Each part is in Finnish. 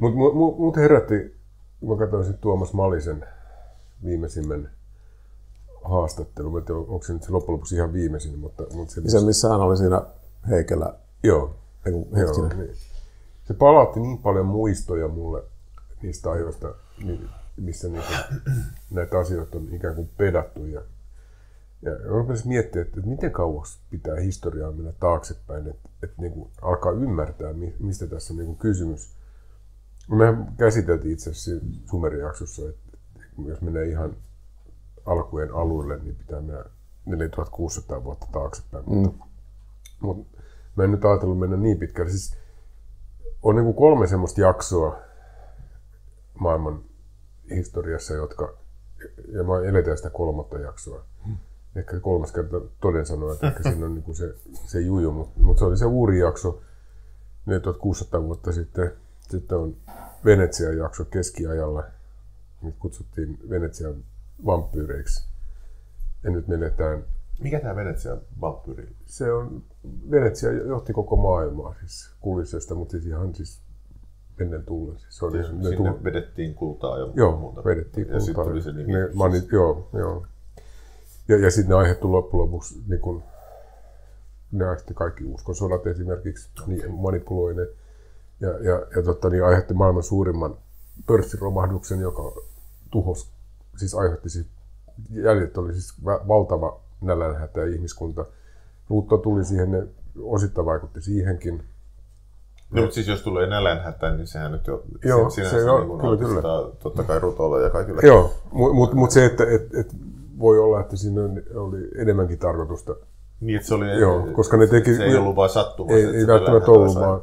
Mut herätti, kun mä katsoin sitten Tuomas Malisen viimeisimmän haastattelun. Mä en tiedä, onko se nyt se loppujen lopuksi ihan viimeisin, mutta se missä hän oli siinä Heikelä. Joo. Niin. Se palautti niin paljon muistoja mulle niistä ajoista, missä näitä asioita on ikään kuin pedattu. Ja rupesin miettiä, että miten kauas pitää historiaa mennä taaksepäin, että niin kuin alkaa ymmärtää, mistä tässä on niin kuin kysymys. Mehän käsiteltiin itse asiassa Sumerijaksossa, että jos menee ihan alkujen alueelle, niin pitää mennä 4600 vuotta taaksepäin. Mutta mä en nyt ajatellut mennä niin pitkälle. Siis on niin kuin 3 semmoista jaksoa maailman historiassa, ja mä eletään sitä 3. jaksoa. Ehkä 3. kerta toden sanoa, että ehkä siinä on niin kuin se juju, mutta se oli se Uuri-jakso 4600 vuotta sitten. Sitten on Venetsian jakso keskiajalla. Nyt kutsuttiin Venetsian vampyyreiksi. Ja nyt me eletään... Mikä tämä Venetsian vampyyri? Se on... Venetsia johti koko maailmaa siis Kulisesta, mutta siis ihan siis ennen tullen. Siis se oli, sinne vedettiin kultaa ja muuta. Vedettiin kultaa. Ja sitten tuli se nimi. Joo. Ja sitten ne aiheuttu loppujen lopuksi, niin kun, ne aiheutti kaikki uskonsodat esimerkiksi, niin manipuloi ne. Ja aiheutti maailman suurimman pörssiromahduksen, joka tuhosi, siis aiheutti jäljet oli siis valtava nälänhätä ja ihmiskunta. Ruutto tuli siihen, ne osittain vaikutti siihenkin. No, mutta siis jos tulee nälänhätä, niin sehän nyt jo sinänsä kyllä. Totta kai Rutolla ja kaikilla. Joo, mutta se, että voi olla, että siinä oli enemmänkin tarkoitusta. Niin, että se oli, koska ne teki, se ei ollut vain sattumaa. Ei välttämättä ollut vaan.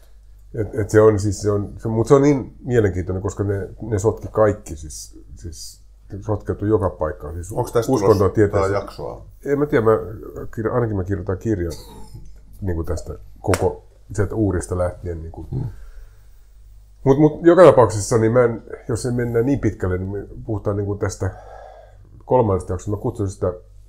Mutta se on niin mielenkiintoinen, koska ne sotki kaikki, siis sotkeutui joka paikkaan. Siis onko tästä tulossa jaksoa? En mä tiedä, ainakin mä kirjoitan kirjan niin kuin tästä koko sieltä Uurista lähtien. Niin Mutta joka tapauksessa, niin jos ei mennä niin pitkälle, niin me puhutaan niin kuin tästä 3. jaksosta. Mä kutsun sitä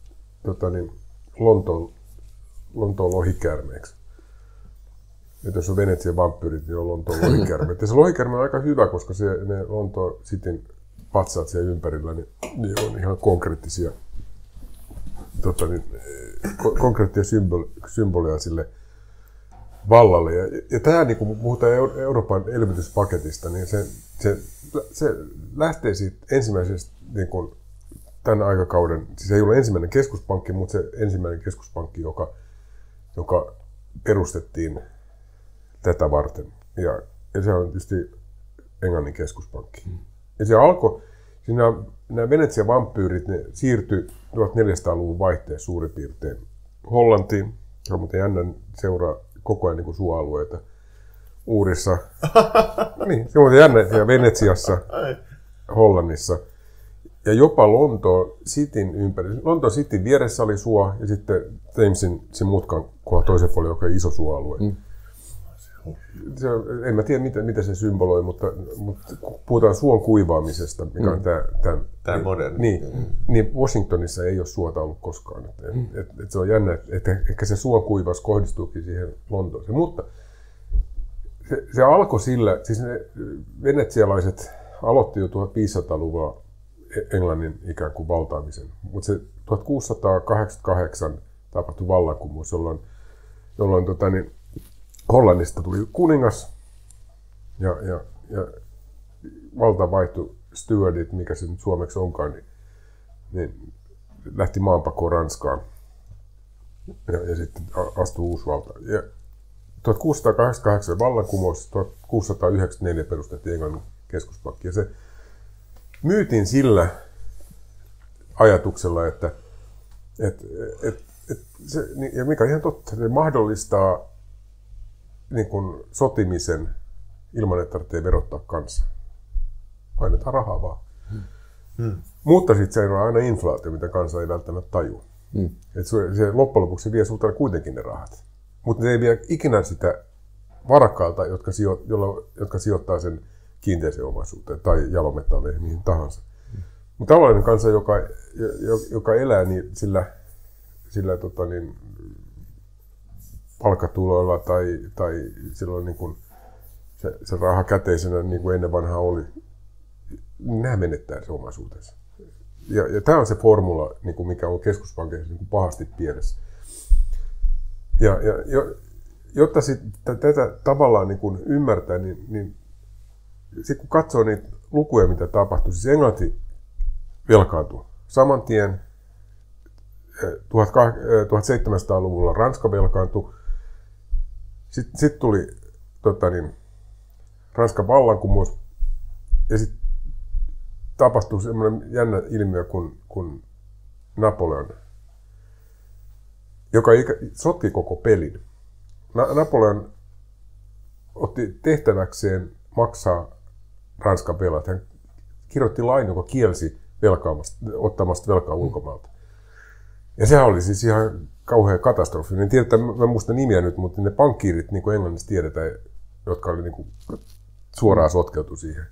Lontoon lohikäärmeeksi. Että jos on Venetsian vampyyrit, niin on Lontoon lohikäärme. Ja se lohikäärme on aika hyvä, koska ne Lontoon Cityn patsaat siellä ympärillä, niin on ihan konkreettisia symboleja sille vallalle. Ja tämä, niin kun puhutaan Euroopan elvytyspaketista, niin se lähtee siitä ensimmäisestä niin kun tämän aikakauden, siis ei ole ensimmäinen keskuspankki, mutta se ensimmäinen keskuspankki, joka perustettiin tätä varten. Ja se on tietysti Englannin keskuspankki. Ja se alkoi, nämä Venetsian vampyyrit, ne siirtyi 1400-luvun vaihteessa suurin piirtein Hollantiin. Se on muuten jännä seuraa koko ajan niin kuin suoalueita Uurissa. Niin, se on muuten jännä, ja Venetsiassa, Hollannissa. Ja jopa Lontoon Cityn ympäri. Lontoon Cityn vieressä oli suo, ja sitten Thamesin sen mutkan kohdalla toisen puolella, joka on iso suoalue. En mä tiedä, mitä se symboloi, mutta puhutaan suon kuivaamisesta, mikä on tämä moderni. Niin Washingtonissa ei ole suota ollut koskaan. Et se on jännä, että ehkä se suon kuivaus kohdistuukin siihen Lontooseen. Mutta se alkoi sillä, siis ne venetsialaiset aloitti jo 1500-luvulla Englannin ikään kuin valtaamisen. Mutta se 1688 tapahtui vallankumous, jolloin Hollannista tuli kuningas ja valta vaihtui Stuartit, mikä se nyt suomeksi onkaan, niin lähti maanpakoon Ranskaan ja sitten astui uusi valta. Ja 1688 vallankumous, 1694 perustettiin Englannin keskuspankki ja se myytiin sillä ajatuksella, että se, ja mikä on ihan totta, se mahdollistaa niin kuin sotimisen ilman, että tarvitsee verottaa kansaa. Painetaan rahaa vaan. Mutta sitten seuraa aina inflaatio, mitä kansa ei välttämättä tajua. Et se loppujen lopuksi vie sulta kuitenkin ne rahat. Mutta ne ei vie ikinä sitä varakkaalta, jotka sijoittaa sen kiinteiseen omaisuuteen tai jalometalleihin, mihin tahansa. Mutta tavallinen kansa, joka elää niin sillä palkkatuloilla tai silloin niin kuin se raha käteisenä, niin kuin ennen vanhaa oli, nämä menettää se omaisuutensa. Ja tämä on se formula, niin kuin mikä on keskuspankeissa niin kuin pahasti pielessä. Ja jotta tätä tavallaan niin kuin ymmärtää, niin sitten kun katsoo niitä lukuja, mitä tapahtui, siis Englanti velkaantui saman tien. 1700-luvulla Ranska velkaantui. Sitten tuli Ranskan vallankumous ja sitten tapahtui semmoinen jännä ilmiö kuin Napoleon, joka sotki koko pelin. Napoleon otti tehtäväkseen maksaa Ranskan velat. Hän kirjoitti lain, joka kielsi ottamasta velkaa ulkomailta. Ja sehän oli siis ihan kauhea katastrofi. En tiedä, mä muista nimiä nyt, mutta ne pankkiirit, niin kuin Englannissa tiedetään, jotka oli niin kuin suoraan sotkeutu siihen.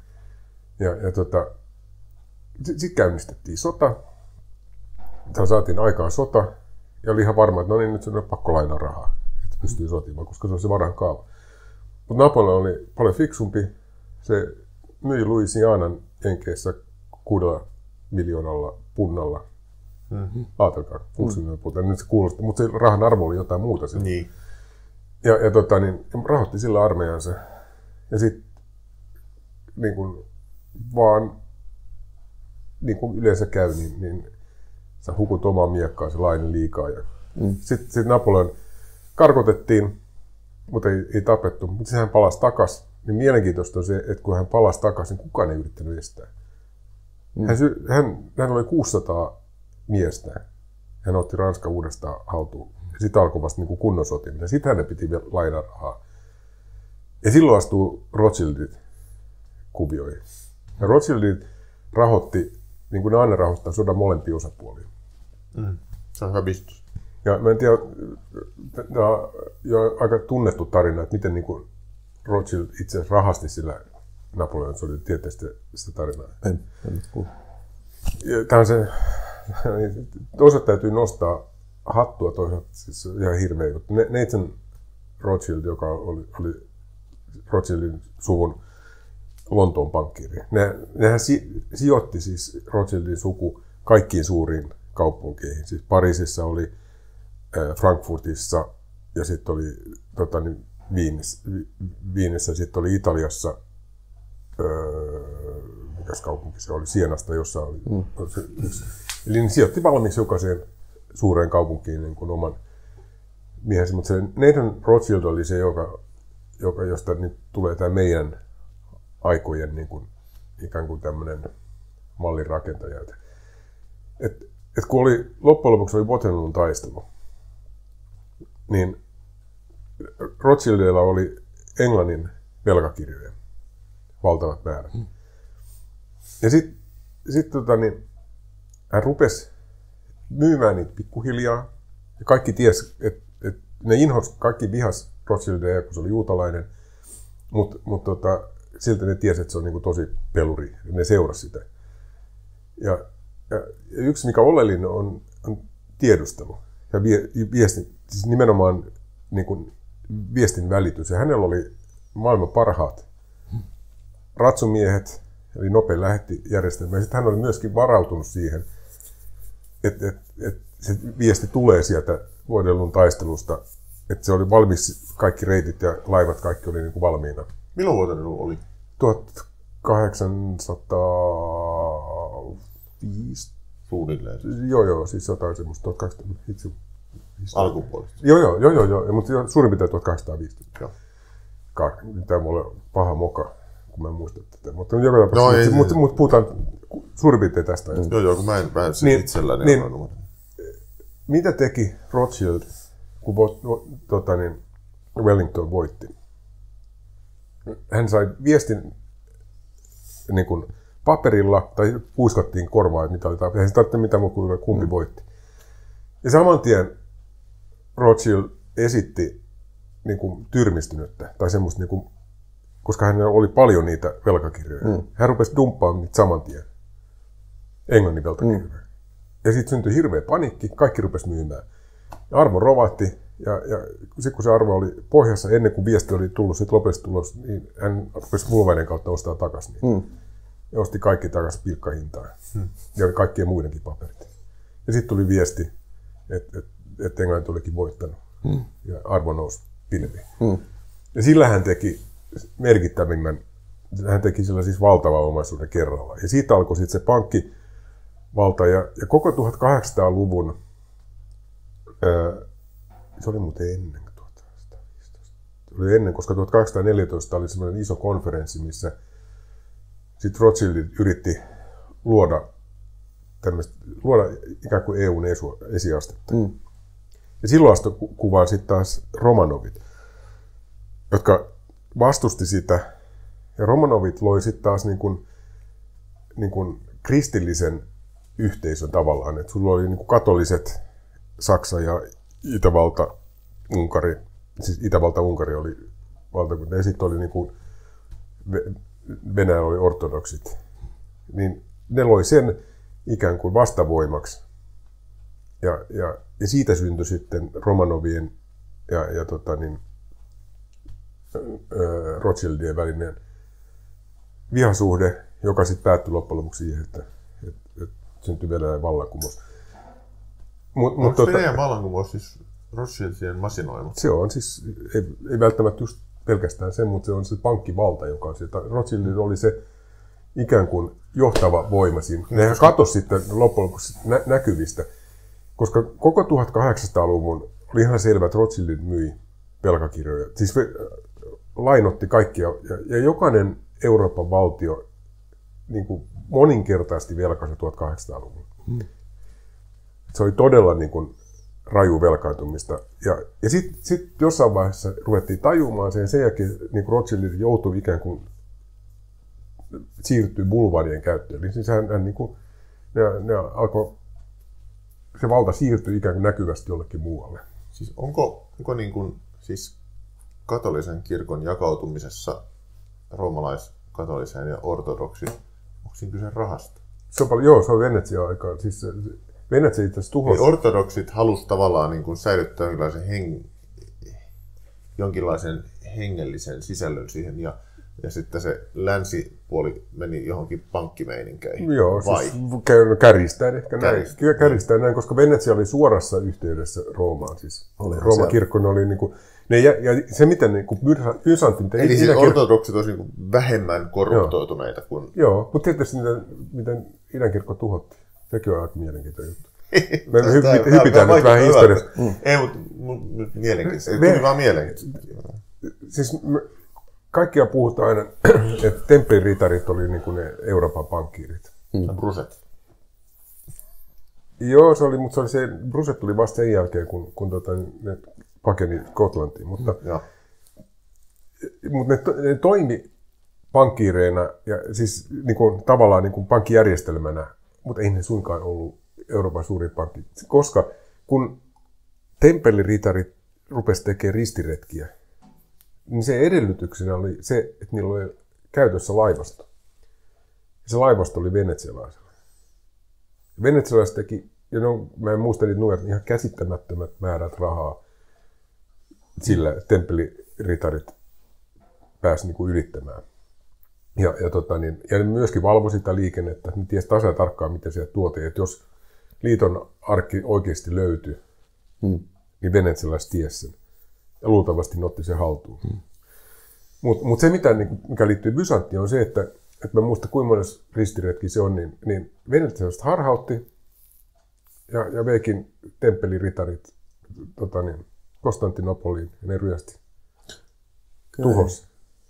Sitten käynnistettiin sota. Saatiin aikaan sota. Ja oli ihan varma, että no niin, nyt se on pakko lainaa rahaa, että pystyy sotimaan, koska se on se varan kaava. Mutta Napoleon oli paljon fiksumpi. Se myi Louisianan Jenkeissä 6 miljoonalla punnalla. Ajatelkaa, 6 miljoonaa puntaa. Nyt se kuulostaa, mutta se rahan arvo oli jotain muuta. Niin. Ja rahoitti sillä armeijansa. Ja sitten niin kun vaan niin kuin yleensä käy, niin sä hukut omaa miekkaa, se laini liikaa. Sitten Napoleon karkotettiin, mutta ei tapettu. Mutta sitten hän palasi takaisin. Niin mielenkiintoista on se, että kun hän palasi takaisin, niin kukaan ei yrittänyt estää. Hän oli 600 miestä. Hän otti Ranska uudestaan haltuun. Ja sitten alkoi vasta niin kunnon sotiminen. Sitten hänen piti lainaa rahaa. Ja silloin astuu Rothschildit kuvioihin. Ja Rothschildit rahoitti, niin kuin ne aina rahoittaa, sodan molempia osapuolia. Se on hyvä bisnes. Ja mä en tiedä, tämä on jo aika tunnettu tarina, että miten niin kuin Rothschild itse asiassa rahasti sillä Napoleon sodilla. Tietysti sitä tarinaa. En kuulu. Tämä on se, toisaalta täytyy nostaa hattua, toisaalta siis ihan hirveä juttu. Nathan Rothschild, joka oli Rothschildin suvun Lontoon pankkiiri. Nehän sijoitti siis Rothschildin suku kaikkiin suuriin kaupunkeihin. Siis Pariisissa oli, Frankfurtissa ja sitten oli Viinissä, sitten oli Italiassa, mikäs kaupunki se oli, Sienasta, jossa oli. Eli ne sijoitti valmiiksi jokaiseen suureen kaupunkiin niin kuin oman miehensä. Mutta se Nathan Rothschild oli se, josta nyt tulee tämä meidän aikojen niin kuin, ikään kuin tämmöinen mallinrakentaja. Et kun loppujen lopuksi oli Waterloon taistelu, niin Rothschildilla oli Englannin velkakirjoja, valtavat määrät. Ja sitten hän rupesi myymään niitä pikkuhiljaa. Ja kaikki tiesi, että ne kaikki vihas Rothschildia, kun se oli juutalainen. Mutta silti ne tiesi, että se on niin kuin tosi peluri. Ja ne seurasi sitä. Ja yksi, mikä oleellinen on tiedustelu ja viesti, siis nimenomaan niin kuin viestin välitys. Ja hänellä oli maailman parhaat ratsumiehet, eli nopea lähettijärjestelmä. Ja sitten hän oli myöskin varautunut siihen, että se viesti tulee sieltä Waterloon taistelusta, että se oli valmis, kaikki reitit ja laivat, kaikki oli niin kuin valmiina. Milloin Waterloo oli? 1805. Suunnilleen. Joo, siis jotain semmoista 1805. Alkupuolesta. Joo, mutta suurin piirtein 1850. Joo. Tämä voi olla paha moka, kun mä en muista tätä. Mutta puhutaan suurin piirtein tästä. Joo, kun mä en niin, itselläni niin, mitä teki Rothschild, kun Wellington voitti? Hän sai viestin niin kuin paperilla, tai puiskattiin korvaa, että mitä oli tapahtunut. Ei se tarvitse mitään muuta kuin kumpi voitti. Ja saman tien Rothschild esitti niin kuin tyrmistynyttä, tai semmoista, niin kuin, koska hänellä oli paljon niitä velkakirjoja. Hän rupesi dumppaamaan niitä saman tien, Englannin velkakirjoja. Ja sitten syntyi hirveä paniikki, kaikki rupesi myymään. Ja arvo rovahti, Ja sitten kun se arvo oli pohjassa, ennen kuin viesti oli tullut sit lopullisesti tulos, niin hän rupesi Mulvainen kautta ostaa takaisin niitä. Ja osti kaikki takaisin pilkkahintaan. Ja kaikkien muidenkin paperit. Ja sitten tuli viesti, että Englanti olikin voittanut. Ja arvo nousi pilviin. Ja sillä hän teki merkittävimmän, hän teki sillä siis valtavan omaisuuden kerralla. Ja siitä alkoi sitten se pankkivalta. Ja koko 1800-luvun, se oli muuten ennen 1815. Se oli ennen, koska 1814 oli semmoinen iso konferenssi, missä sitten Rothschildit yritti luoda ikään kuin EUn esiastetta. Ja silloin astui kuvaan sitten taas Romanovit, jotka vastusti sitä. Ja Romanovit loi sitten taas niin kuin kristillisen yhteisön tavallaan. Että sulla oli niin kuin katoliset Saksa ja Itävalta-Unkari. Siis Itävalta-Unkari oli valtakunta. Ja sitten oli niin kuin Venäjällä oli ortodoksit. Niin ne loi sen ikään kuin vastavoimaksi. Ja siitä syntyi sitten Romanovien ja Rothschildien välinen vihasuhde, joka sitten päättyi loppujen lopuksi siihen, että syntyi Venäjän vallankumous. Onko Venäjän vallankumous siis Rothschildien masinoima? Se on siis, ei välttämättä just pelkästään se, mutta se on se pankkivalta, joka on sieltä. Rothschild oli se ikään kuin johtava voima siinä. Nehän katosi sitten loppujen lopuksi näkyvistä, koska koko 1800-luvun oli ihan selvä, että Rothschildit myi velkakirjoja. Siis lainotti kaikkia, ja jokainen Euroopan valtio niin kuin moninkertaisesti velkansa 1800-luvulla. Se oli todella niin kuin raju velkaantumista. Ja sitten jossain vaiheessa ruvettiin tajumaan sen jälkeen niin kuin Rothschildit joutui ikään kuin siirtyä bulvaanien käyttöön. Eli siis hän niin kuin, ne alkoi, se valta siirtyi ikään kuin näkyvästi jollekin muualle. Siis onko niin kuin, siis katolisen kirkon jakautumisessa roomalaiskatoliseen ja ortodoksiin, onko siinä kyse rahasta? Se on paljon, joo, se on Venetsian aikaan. Siis Venetsia itse asiassa tuhosi. Niin ortodoksit halusi tavallaan niin kuin säilyttää jonkinlaisen hengellisen sisällön siihen, ja sitten se länsipuoli meni johonkin pankkimeininkäihin. Joo, vai? Siis kärjistäen ehkä näin. Kärjistäen näin, koska Venetsia oli suorassa yhteydessä Roomaan. Siis Rooman kirkko oli niin kuin, ja se miten niin kuin Byzantin... Eli siis ortodoksit olisi niin kuin vähemmän korruptoituneita kuin... Joo, mutta tietysti miten idänkirkko tuhottiin. Sekin on aika mielenkiintoinen juttu. Me hypitään nyt vähän historiasta. Ei, mutta mielenkiintoista. Tuli vaan mielenkiintoista. Siis kaikkia puhutaan aina, että temppeliritarit oli niin kuin ne Euroopan pankkiirit. Bruset. Joo, se oli, mutta Bruset tuli vasta sen jälkeen, kun ne pakeni Skotlantiin. Mutta ne toimi pankkiireina ja siis niin kuin, tavallaan niin kuin pankkijärjestelmänä, mutta ei ne suinkaan ollut Euroopan suurin pankki. Koska kun temppeliritarit rupesi tekemään ristiretkiä, niin se edellytyksenä oli se, että niillä oli käytössä laivasto. Ja se laivasto oli venetsialaisella. Venetsialaiset teki, ja mä en muista niitä nuoret, ihan käsittämättömät määrät rahaa sillä temppeliritarit pääsi niin kuin ylittämään. Ja ne myöskin valvoi sitä liikennettä, ne tiesi tasan tarkkaan, mitä sieltä tuotiin. Että jos liiton arkki oikeasti löytyi, niin venetsialaiset tiesi sen. Ja luultavasti ne otti sen haltuun. Mutta se, mikä liittyy Byzanttiin, on se, että mä muistan, kuinka monessa ristiretki se on, niin venetsialaiset harhautti ja veikin temppeliritarit Konstantinopoliin ja ne ryösti. Tuhosi.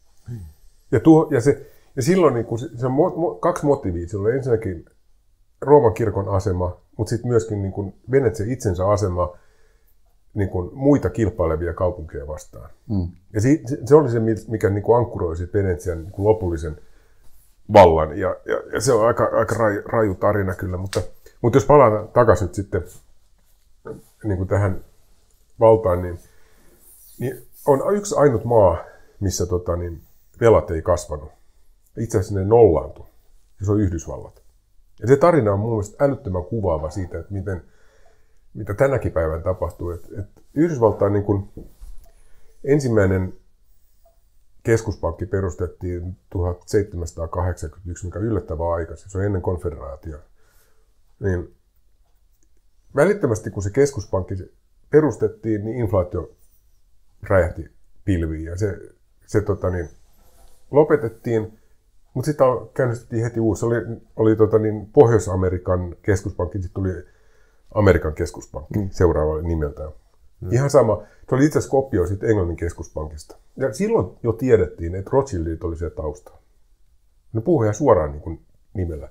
Ja silloin niin se on kaksi motiivia. Sillä oli ensinnäkin Rooman kirkon asema, mutta sitten myöskin niin Venetsian itsensä asema niin muita kilpailevia kaupunkeja vastaan. Ja se oli se, mikä niin ankkuroi Venetsian niin lopullisen vallan. Ja se on aika raju tarina kyllä. Mutta jos palaan takaisin nyt sitten niin tähän valtaan, niin on yksi ainut maa, missä velat ei kasvanut. Itse asiassa ne nollaantui. Ja se on Yhdysvallat. Ja se tarina on mun mielestä älyttömän kuvaava siitä, että mitä tänäkin päivänä tapahtuu. Että Yhdysvaltain niin kuin ensimmäinen keskuspankki perustettiin 1781, mikä on yllättävän aikaisin. Se on ennen konfederaatio. Niin välittömästi kun se keskuspankki perustettiin, niin inflaatio räjähti pilviin ja se lopetettiin. Mutta sitten käynnistettiin heti uusi. Oli Pohjois-Amerikan keskuspankki, sitten tuli Amerikan keskuspankki seuraavalla nimeltään. Ihan sama. Se oli itse asiassa kopio siitä Englannin keskuspankista. Ja silloin jo tiedettiin, että Rothschildit oli siellä taustalla. Ne puhui ihan suoraan niin kuin nimellä.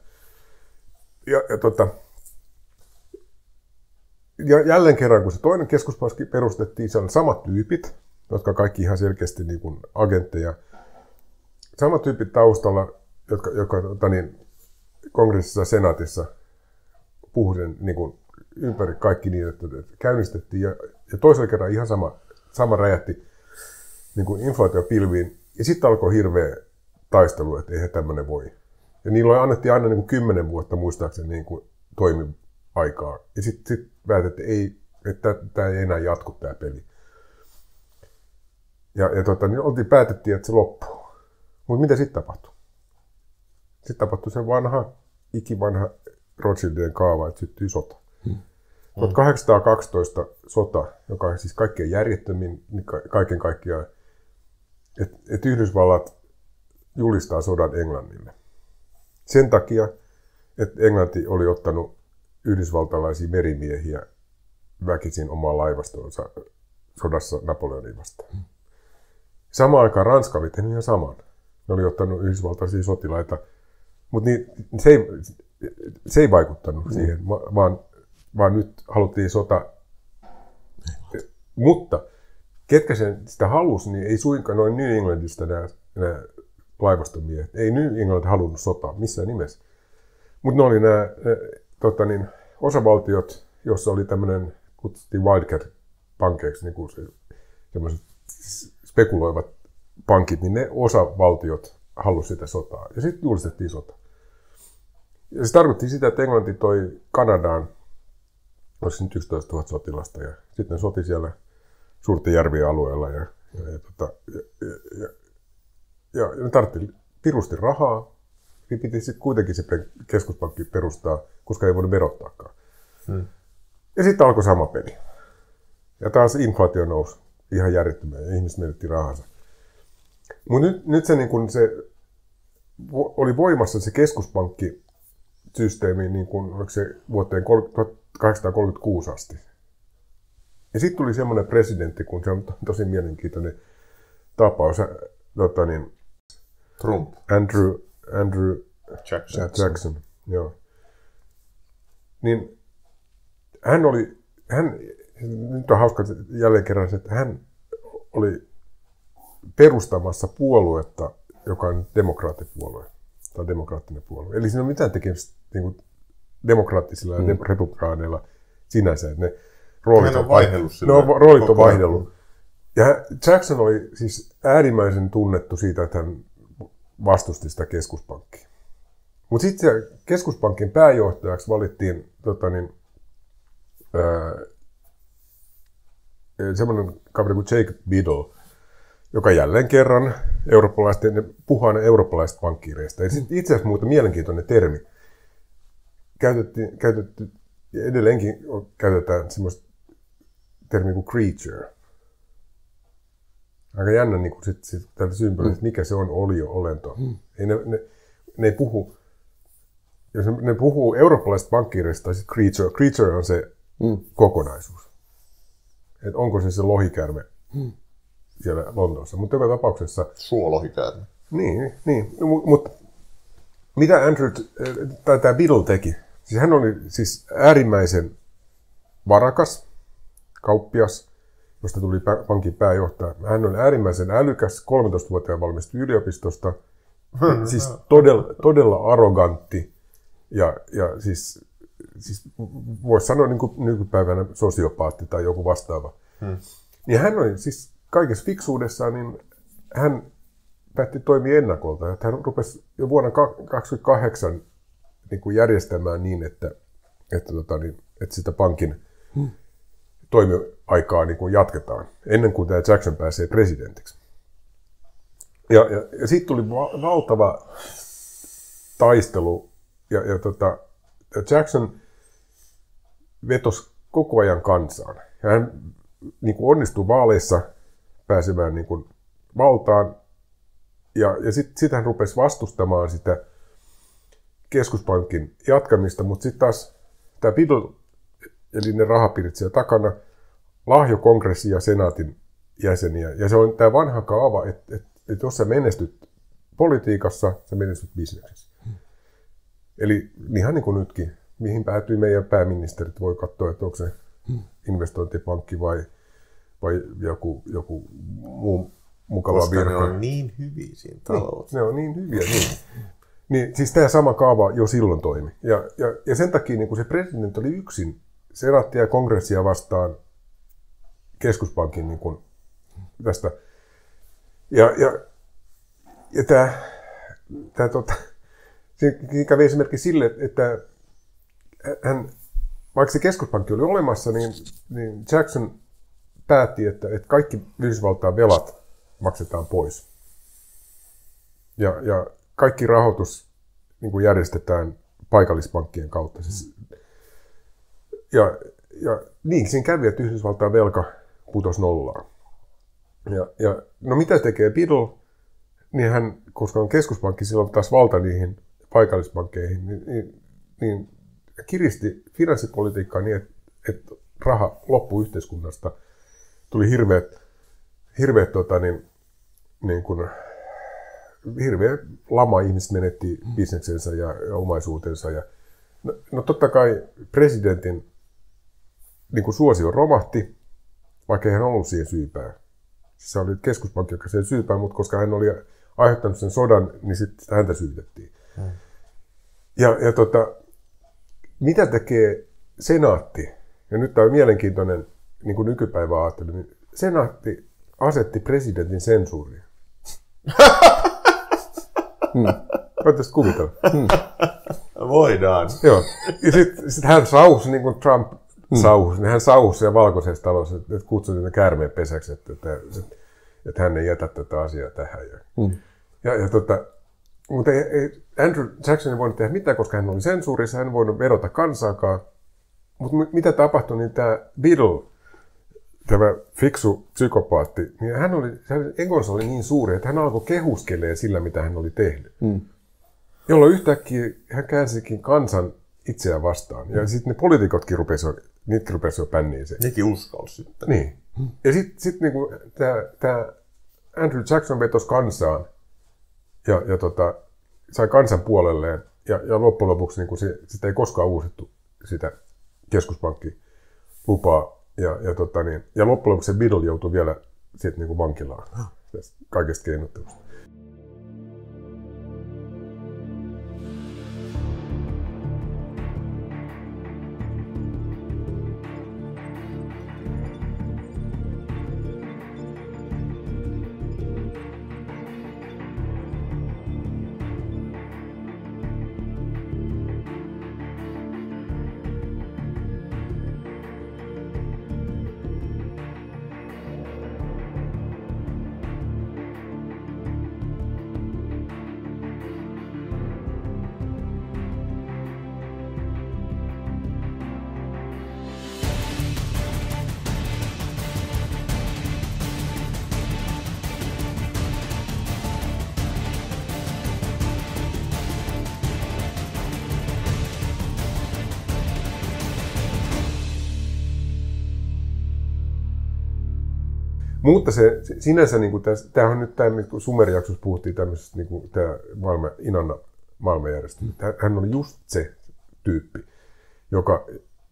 Ja jälleen kerran, kun se toinen keskuspankki perustettiin, siellä on samat tyypit, jotka kaikki ihan selkeästi niin kuin agentteja. Samat tyypit taustalla, jotka kongressissa ja senaatissa puhuivat niin kuin ympäri kaikki niin, että käynnistettiin. Ja toisella kerran ihan sama räjähti niin kuin inflaatiopilviin. Ja sitten alkoi hirveä taistelu, että eihän tämmöinen voi. Ja niillä annettiin aina niin kuin 10 vuotta muistaakseni niin kuin toimiaikaa. Ja sitten päätettiin, että tämä ei enää jatku tämä peli. Niin päätettiin, että se loppuu. Mutta mitä sitten tapahtui? Sitten tapahtui se ikivanha Rothschildien kaava, että syttyi sota. 1812 sota, joka on siis kaikkein järjettömin kaiken kaikkiaan, että Yhdysvallat julistaa sodan Englannille. Sen takia, että Englanti oli ottanut yhdysvaltalaisia merimiehiä väkisin omaan laivastoonsa sodassa Napoleonia vastaan. Samaan aikaan Ranska oli tehnyt ihan saman. Ne oli ottanut yhdysvaltaisia sotilaita, mutta se ei vaikuttanut siihen, vaan nyt haluttiin sota. Mutta ketkä sitä halusi, niin ei suinkaan noin New Englandista nämä laivastomiehet. Ei New England halunnut sotaa missään nimessä. Mutta ne oli nämä osavaltiot, joissa oli tämmöinen, kutsuttiin wildcat-pankeiksi, niin kuin semmoiset spekuloivat pankit, niin ne osavaltiot halusi sitä sotaa. Ja sitten julistettiin sota. Ja se tarkoitti sitä, että Englanti toi Kanadaan, olisi nyt 11 000 sotilasta, ja sitten ne soti siellä suurten järvien alueella, ja ne tarvittiin pirusti rahaa, niin piti sitten kuitenkin se keskuspankki perustaa, koska ei voinut verottaakaan. Ja sitten alkoi sama peli. Ja taas inflaatio nousi ihan järjettömään, ja ihmiset menetti rahansa. Mutta nyt se, niin kun se oli voimassa se keskuspankkisysteemi, niin kun, oliko se vuoteen 1836 asti. Ja sitten tuli semmoinen presidentti, kun se on tosi mielenkiintoinen tapaus. Trump. Andrew Jackson. Joo. Niin nyt on hauska jälleen kerran, että hän oli perustamassa puoluetta, joka on demokraattipuolue tai demokraattinen puolue. Eli siinä ei ole mitään tekemistä niin demokraattisilla ja republikaaneilla sinänsä. Ne roolit on vaihdellut. Ja Jackson oli siis äärimmäisen tunnettu siitä, että hän vastusti sitä keskuspankkia. Mutta sitten keskuspankin pääjohtajaksi valittiin semmoinen kaveri kuin Jacob Biddle, joka jälleen kerran puhuu eurooppalaisista pankkiireista. Itse asiassa muuta mielenkiintoinen termi. Käytetty, ja edelleenkin käytetään semmoista termiä kuin creature. Aika jännä niin kuin tältä symbolista, mikä se on olento. Ei ne ei puhu, jos ne puhuu eurooppalaisista pankkiireista, tai creature. Creature on se kokonaisuus. Et onko se lohikäärme siellä Lontoossa. Mutta joka tapauksessa... Suolohikäärme. Niin. Mutta mitä tämä Biddle teki? Siis hän oli siis äärimmäisen varakas, kauppias, josta tuli pankin pääjohtaja. Hän oli äärimmäisen älykäs, 13-vuotiaan valmistui yliopistosta. Siis todella arrogantti ja siis voisi sanoa niin kuin nykypäivänä sosiopaatti tai joku vastaava. Niin hän oli siis kaikessa fiksuudessaan, niin hän päätti toimia ennakolta. Että hän rupesi jo vuonna 1928 niin kuin järjestämään niin, että sitä pankin toimiaikaa niin kuin jatketaan, ennen kuin tämä Jackson pääsee presidentiksi. Ja siitä tuli valtava taistelu, ja Jackson vetosi koko ajan kansaan. Ja hän niin kuin onnistui vaaleissa pääsemään niin kuin valtaan, ja sitten hän rupesi vastustamaan sitä keskuspankin jatkamista, mutta sitten taas tämä Biddle, eli ne rahapiirit siellä takana, lahjo kongressin ja senaatin jäseniä. Ja se on tämä vanha kaava, että jos sä menestyt politiikassa, sä menestyt bisneksessä. Eli ihan niin kuin nytkin, mihin päätyi meidän pääministerit, voi katsoa, että onko se investointipankki vai joku muu mukava koska virka. ne on niin hyviä siinä taloudessa. Ne on niin hyviä. Niin, siis tämä sama kaava jo silloin toimi. Ja sen takia niin kun se presidentti oli yksin senaattia ja kongressia vastaan keskuspankin niin kun tästä. Ja tämä siinä kävi esimerkiksi sille, että vaikka se keskuspankki oli olemassa, niin Jackson päätti, että kaikki Yhdysvaltain velat maksetaan pois. Ja kaikki rahoitus niin kuin järjestetään paikallispankkien kautta. Ja niin siinä kävi, että Yhdysvaltain velka putosi nollaan. Ja no mitä tekee Biddle? Niin hän, koska on keskuspankki, silloin taas valta niihin paikallispankkeihin, niin kiristi finanssipolitiikkaa niin, että raha loppui yhteiskunnasta. Tuli hirveät hirveä lama, ihmiset menetti bisneksensä ja omaisuutensa. No totta kai presidentin niin kuin suosio romahti, vaikka ei hän ollut siihen syypää. Se oli keskuspankki, joka siihen syypää, mutta koska hän oli aiheuttanut sen sodan, niin sitten häntä syytettiin. Mitä tekee senaatti? Ja nyt tämä on mielenkiintoinen niin kuin nykypäivä ajattelu. Niin senaatti asetti presidentin sensuuriin. Voitaisiin kuvitella. Voidaan. Joo. Ja sitten hän sauhusi, niin kuin Trump sauhusi, niin hän sauhusi siellä valkoisessa talossa, että kutsui niitä käärmeen pesäksi, että hän ei jätä tätä asiaa tähän. Mutta Andrew Jackson ei voinut tehdä mitään, koska hän oli sensuurissa, hän ei voinut vedota kansaakaan. Mutta mitä tapahtui, niin tämä Biddle, tämä fiksu psykopaatti, niin hänen egonsa oli niin suuri, että hän alkoi kehuskelemaan sillä, mitä hän oli tehnyt. Jolloin yhtäkkiä hän käänsikin kansan itseään vastaan. Ja sitten ne poliitikotkin rupesivat jo pänniin sen. Nekin uskalsi sitten. Niin. Ja sitten niinku, tämä Andrew Jackson vetosi kansaan ja sai kansan puolelleen. Ja loppujen lopuksi niinku sitä ei koskaan uusittu sitä keskuspankkilupaa. Ja loppujen lopuksi se Biddle joutui vielä siitä niinku vankilaan kaikesta keinottelusta. Mutta se sinänsä, niin tämähän on nyt tämä, kun Sumer-jaksossa puhuttiin tämmöisestä, niin tämä Inanna maailmanjärjestö. Hän oli just se tyyppi, joka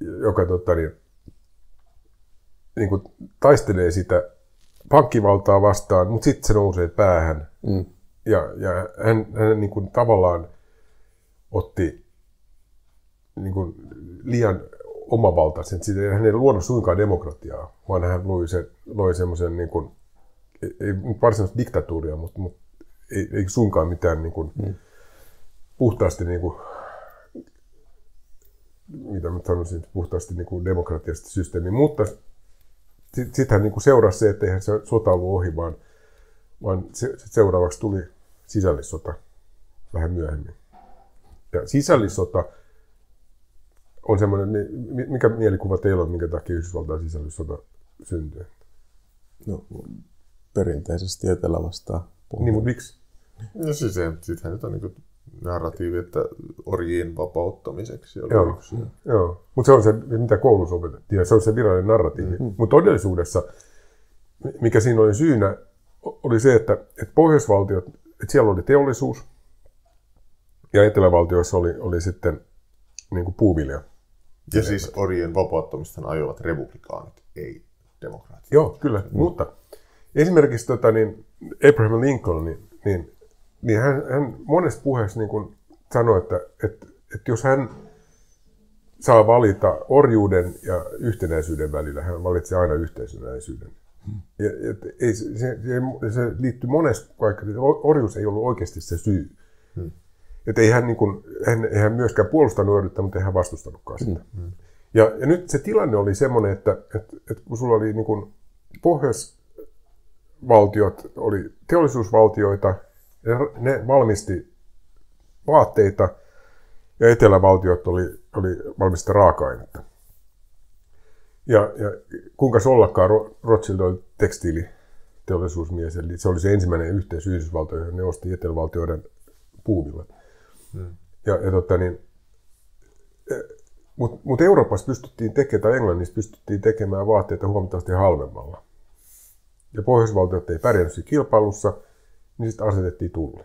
niin kuin taistelee sitä pankkivaltaa vastaan, mutta sitten se nousee päähän. Ja hän niin kuin tavallaan otti niin kuin liian omavaltaisen. Hän ei luonut suinkaan demokratiaa, vaan hän loi semmoisen, niin kuin, ei varsinaista diktatuuria, mutta ei suinkaan mitään niin kuin, puhtaasti niin kuin, mitä mä sanoisin, puhtaasti niin kuin demokratiasta systeemi, mutta sittenhän niin kuin seurasi se, että eihän se sota ollut ohi, vaan seuraavaksi tuli sisällissota vähän myöhemmin. Ja sisällissota on semmoinen, mikä mielikuva teillä on, minkä takia Yhdysvaltain sisällissota syntyy? No, perinteisesti etelä vastaan pohjois. Niin, mutta miksi? No siis sittenhän nyt on niin narratiivi, että orjien vapauttamiseksi oli Joo, yksi. joo. Mutta se on se, mitä koulussa opetettiin, ja se on se virallinen narratiivi. Mutta todellisuudessa, mikä siinä oli syynä, oli se, että pohjoisvaltiot, että siellä oli teollisuus, ja etelävaltioissa oli sitten niin kuin puuvilja. Ja siis orjien vapauttamista ajoivat republikaanit, ei demokraatit. Joo, kyllä. Mutta esimerkiksi Abraham Lincoln, niin hän monessa puheessa niin kuin sanoi, että jos hän saa valita orjuuden ja yhtenäisyyden välillä, hän valitsee aina yhtenäisyyden. Ja, se liittyy monessa paikassa, että orjuus ei ollut oikeasti se syy. Että ei hän myöskään puolustanut orjuutta, mutta ei hän vastustanutkaan sitä. Ja nyt se tilanne oli semmoinen, että kun sulla oli niin kuin pohjoisvaltiot, oli teollisuusvaltioita, ja ne valmisti vaatteita, ja etelävaltiot oli valmista raaka-ainetta. Ja kuinka ollakaan Rothschild oli tekstiiliteollisuusmies, eli se oli se ensimmäinen yhteys Yhdysvaltoihin, johon ne osti etelävaltioiden puuvillat. Mutta Euroopassa pystyttiin tekemään, tai Englannissa pystyttiin tekemään vaatteita huomattavasti halvemmalla. Ja pohjoisvaltiot ei pärjännyt siinä kilpailussa, niin sitten asetettiin tulli.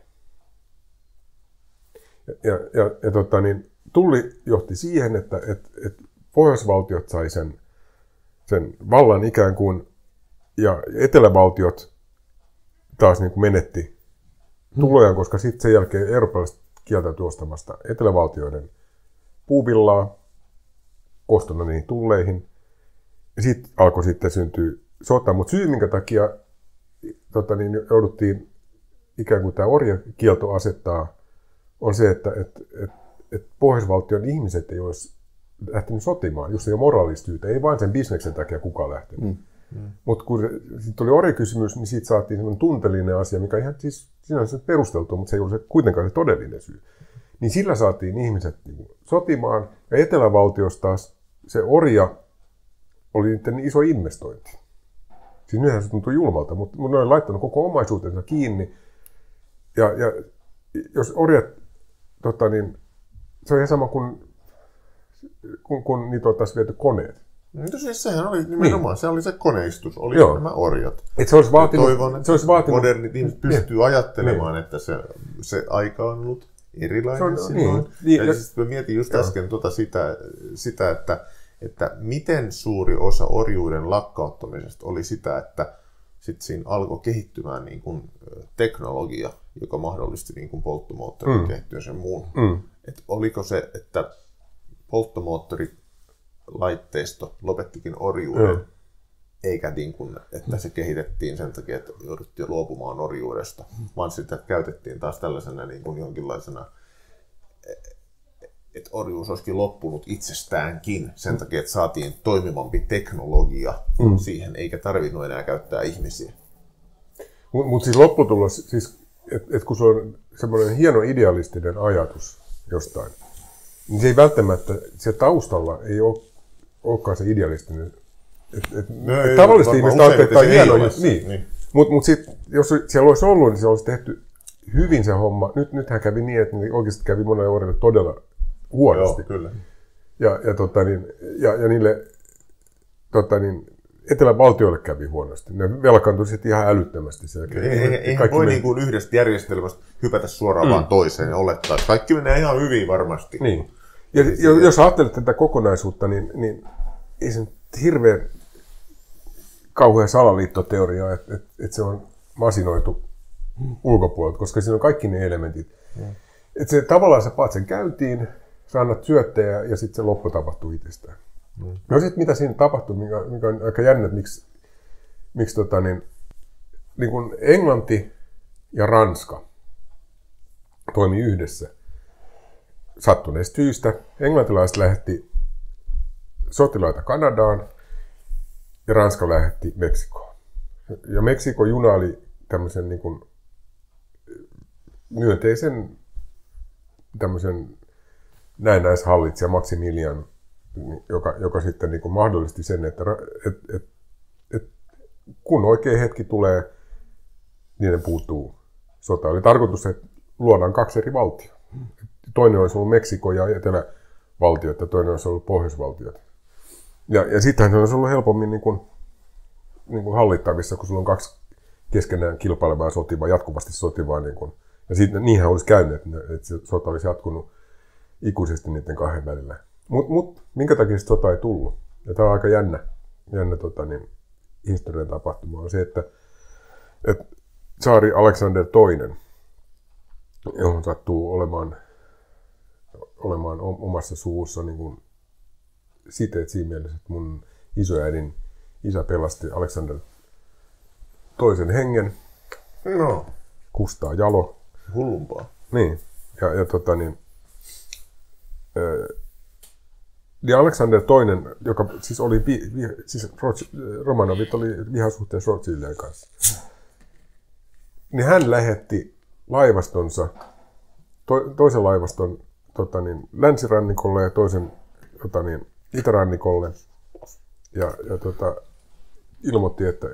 Tulli johti siihen, että pohjoisvaltiot sai sen vallan ikään kuin, ja etelävaltiot taas niin kuin menetti tulojaan, koska sitten sen jälkeen eurooppalaiset kieltäytyi ostamasta etelävaltioiden puuvillaa ostona niihin tulleihin. Ja sitten alkoi syntyä sota, mutta syy minkä takia jouduttiin ikään kuin tämä orjakielto asettaa, on se, että pohjoisvaltion ihmiset ei olisi lähtenyt sotimaan, jos ei ole moraalista syytä. Ei vain sen bisneksen takia kukaan lähtenyt. Mutta kun sitten tuli orjakysymys, niin siitä saatiin sellainen tunteellinen asia, mikä ihan siis sinänsä perusteltu, mutta se ei ollut kuitenkaan se todellinen syy. Niin sillä saatiin ihmiset sotimaan, ja etelävaltiossa taas se orja oli niiden iso investointi. Siis nythän se tuntui julmalta, mutta ne oli laittanut koko omaisuutensa kiinni. Ja jos orjat, se on ihan sama kuin niitä oltaisiin viety koneet. No siis sehän oli nimenomaan, se oli se koneistus, oli nämä orjat. Et se olisi vaatinut, toivon, että modernit ihmiset pystyy ajattelemaan, että se aika on ollut erilainen silloin. Siis mä mietin just äsken sitä, että miten suuri osa orjuuden lakkauttamisesta oli sitä, että sitten siinä alkoi kehittymään niin kuin teknologia, joka mahdollisti niin kuin polttomoottorin kehittyä sen muun. Et oliko se, että polttomoottorilaitteisto lopettikin orjuuden, eikä niin kuin, että se kehitettiin sen takia, että jouduttiin luopumaan orjuudesta, vaan sitä käytettiin taas tällaisena niin kuin jonkinlaisena, että orjuus olisikin loppunut itsestäänkin sen takia, että saatiin toimivampi teknologia siihen, eikä tarvinnut enää käyttää ihmisiä. Mutta siis lopputulos, siis, että kun se on semmoinen hieno idealistinen ajatus jostain, niin se ei välttämättä, se taustalla ei olekaan se idealistinen. Tavallisesti ihmiset ajattelee, että hieno. Niin. Mutta sitten, jos siellä olisi ollut, niin se olisi tehty hyvin se homma. Nythän kävi niin, että oikeasti kävi monelle orjalle todella huonosti. Joo, kyllä. Ja niille etelävaltioille kävi huonosti. Ne velkaantui sitten ihan älyttömästi. Eihän voi niin kuin yhdestä järjestelmästä hypätä suoraan vaan toiseen ja olettaa, että kaikki menee ihan hyvin varmasti. Niin. Ja jos ajattelet tätä kokonaisuutta, niin ei se hirveän kauhea salaliittoteoria, että se on masinoitu ulkopuolelta, koska siinä on kaikki ne elementit. Että se tavallaan sä paat sen käyntiin, sä annat syöttejä ja sitten se loppu tapahtuu itsestään. No sitten mitä siinä tapahtuu, mikä on aika jännä, että miksi niin kun Englanti ja Ranska toimii yhdessä sattuneesta syystä. Englantilaiset lähti sotilaita Kanadaan ja Ranska lähetti Meksikoon. Ja Meksikon juna oli tämmöisen niin kuin myönteisen tämmöisen näennäishallitsija Maximilian, joka sitten niin kuin mahdollisti sen, että kun oikea hetki tulee, niiden puuttuu sota. Oli tarkoitus, että luodaan 2 eri valtiota. Toinen olisi ollut Meksiko ja etelävaltiot ja toinen olisi ollut pohjoisvaltiot. Ja sittenhän se olisi ollut helpommin niin kuin hallittavissa, kun sulla on 2 keskenään kilpailevaa sotivaa, jatkuvasti sotivaa. Niin kuin, ja niinhän olisi käynyt, että se sota olisi jatkunut ikuisesti niiden 2 välillä. Mut minkä takia se sota ei tullut? Ja tämä on aika jännä historian tapahtuma on se, että tsaari Aleksander II, johon sattuu olemaan omassa suvussa niin kuin siteet siinä mielessä, että mun isoäidin isä pelasti Aleksander toisen hengen. No. Kustaa jalo. Hullumpaa. Niin. Ja Aleksander II, joka siis oli, Romanovit oli vihasuhteessa Rothschildien kanssa, niin hän lähetti laivastonsa, toisen laivaston länsirannikolle ja toisen itärannikolle ja ilmoitti, että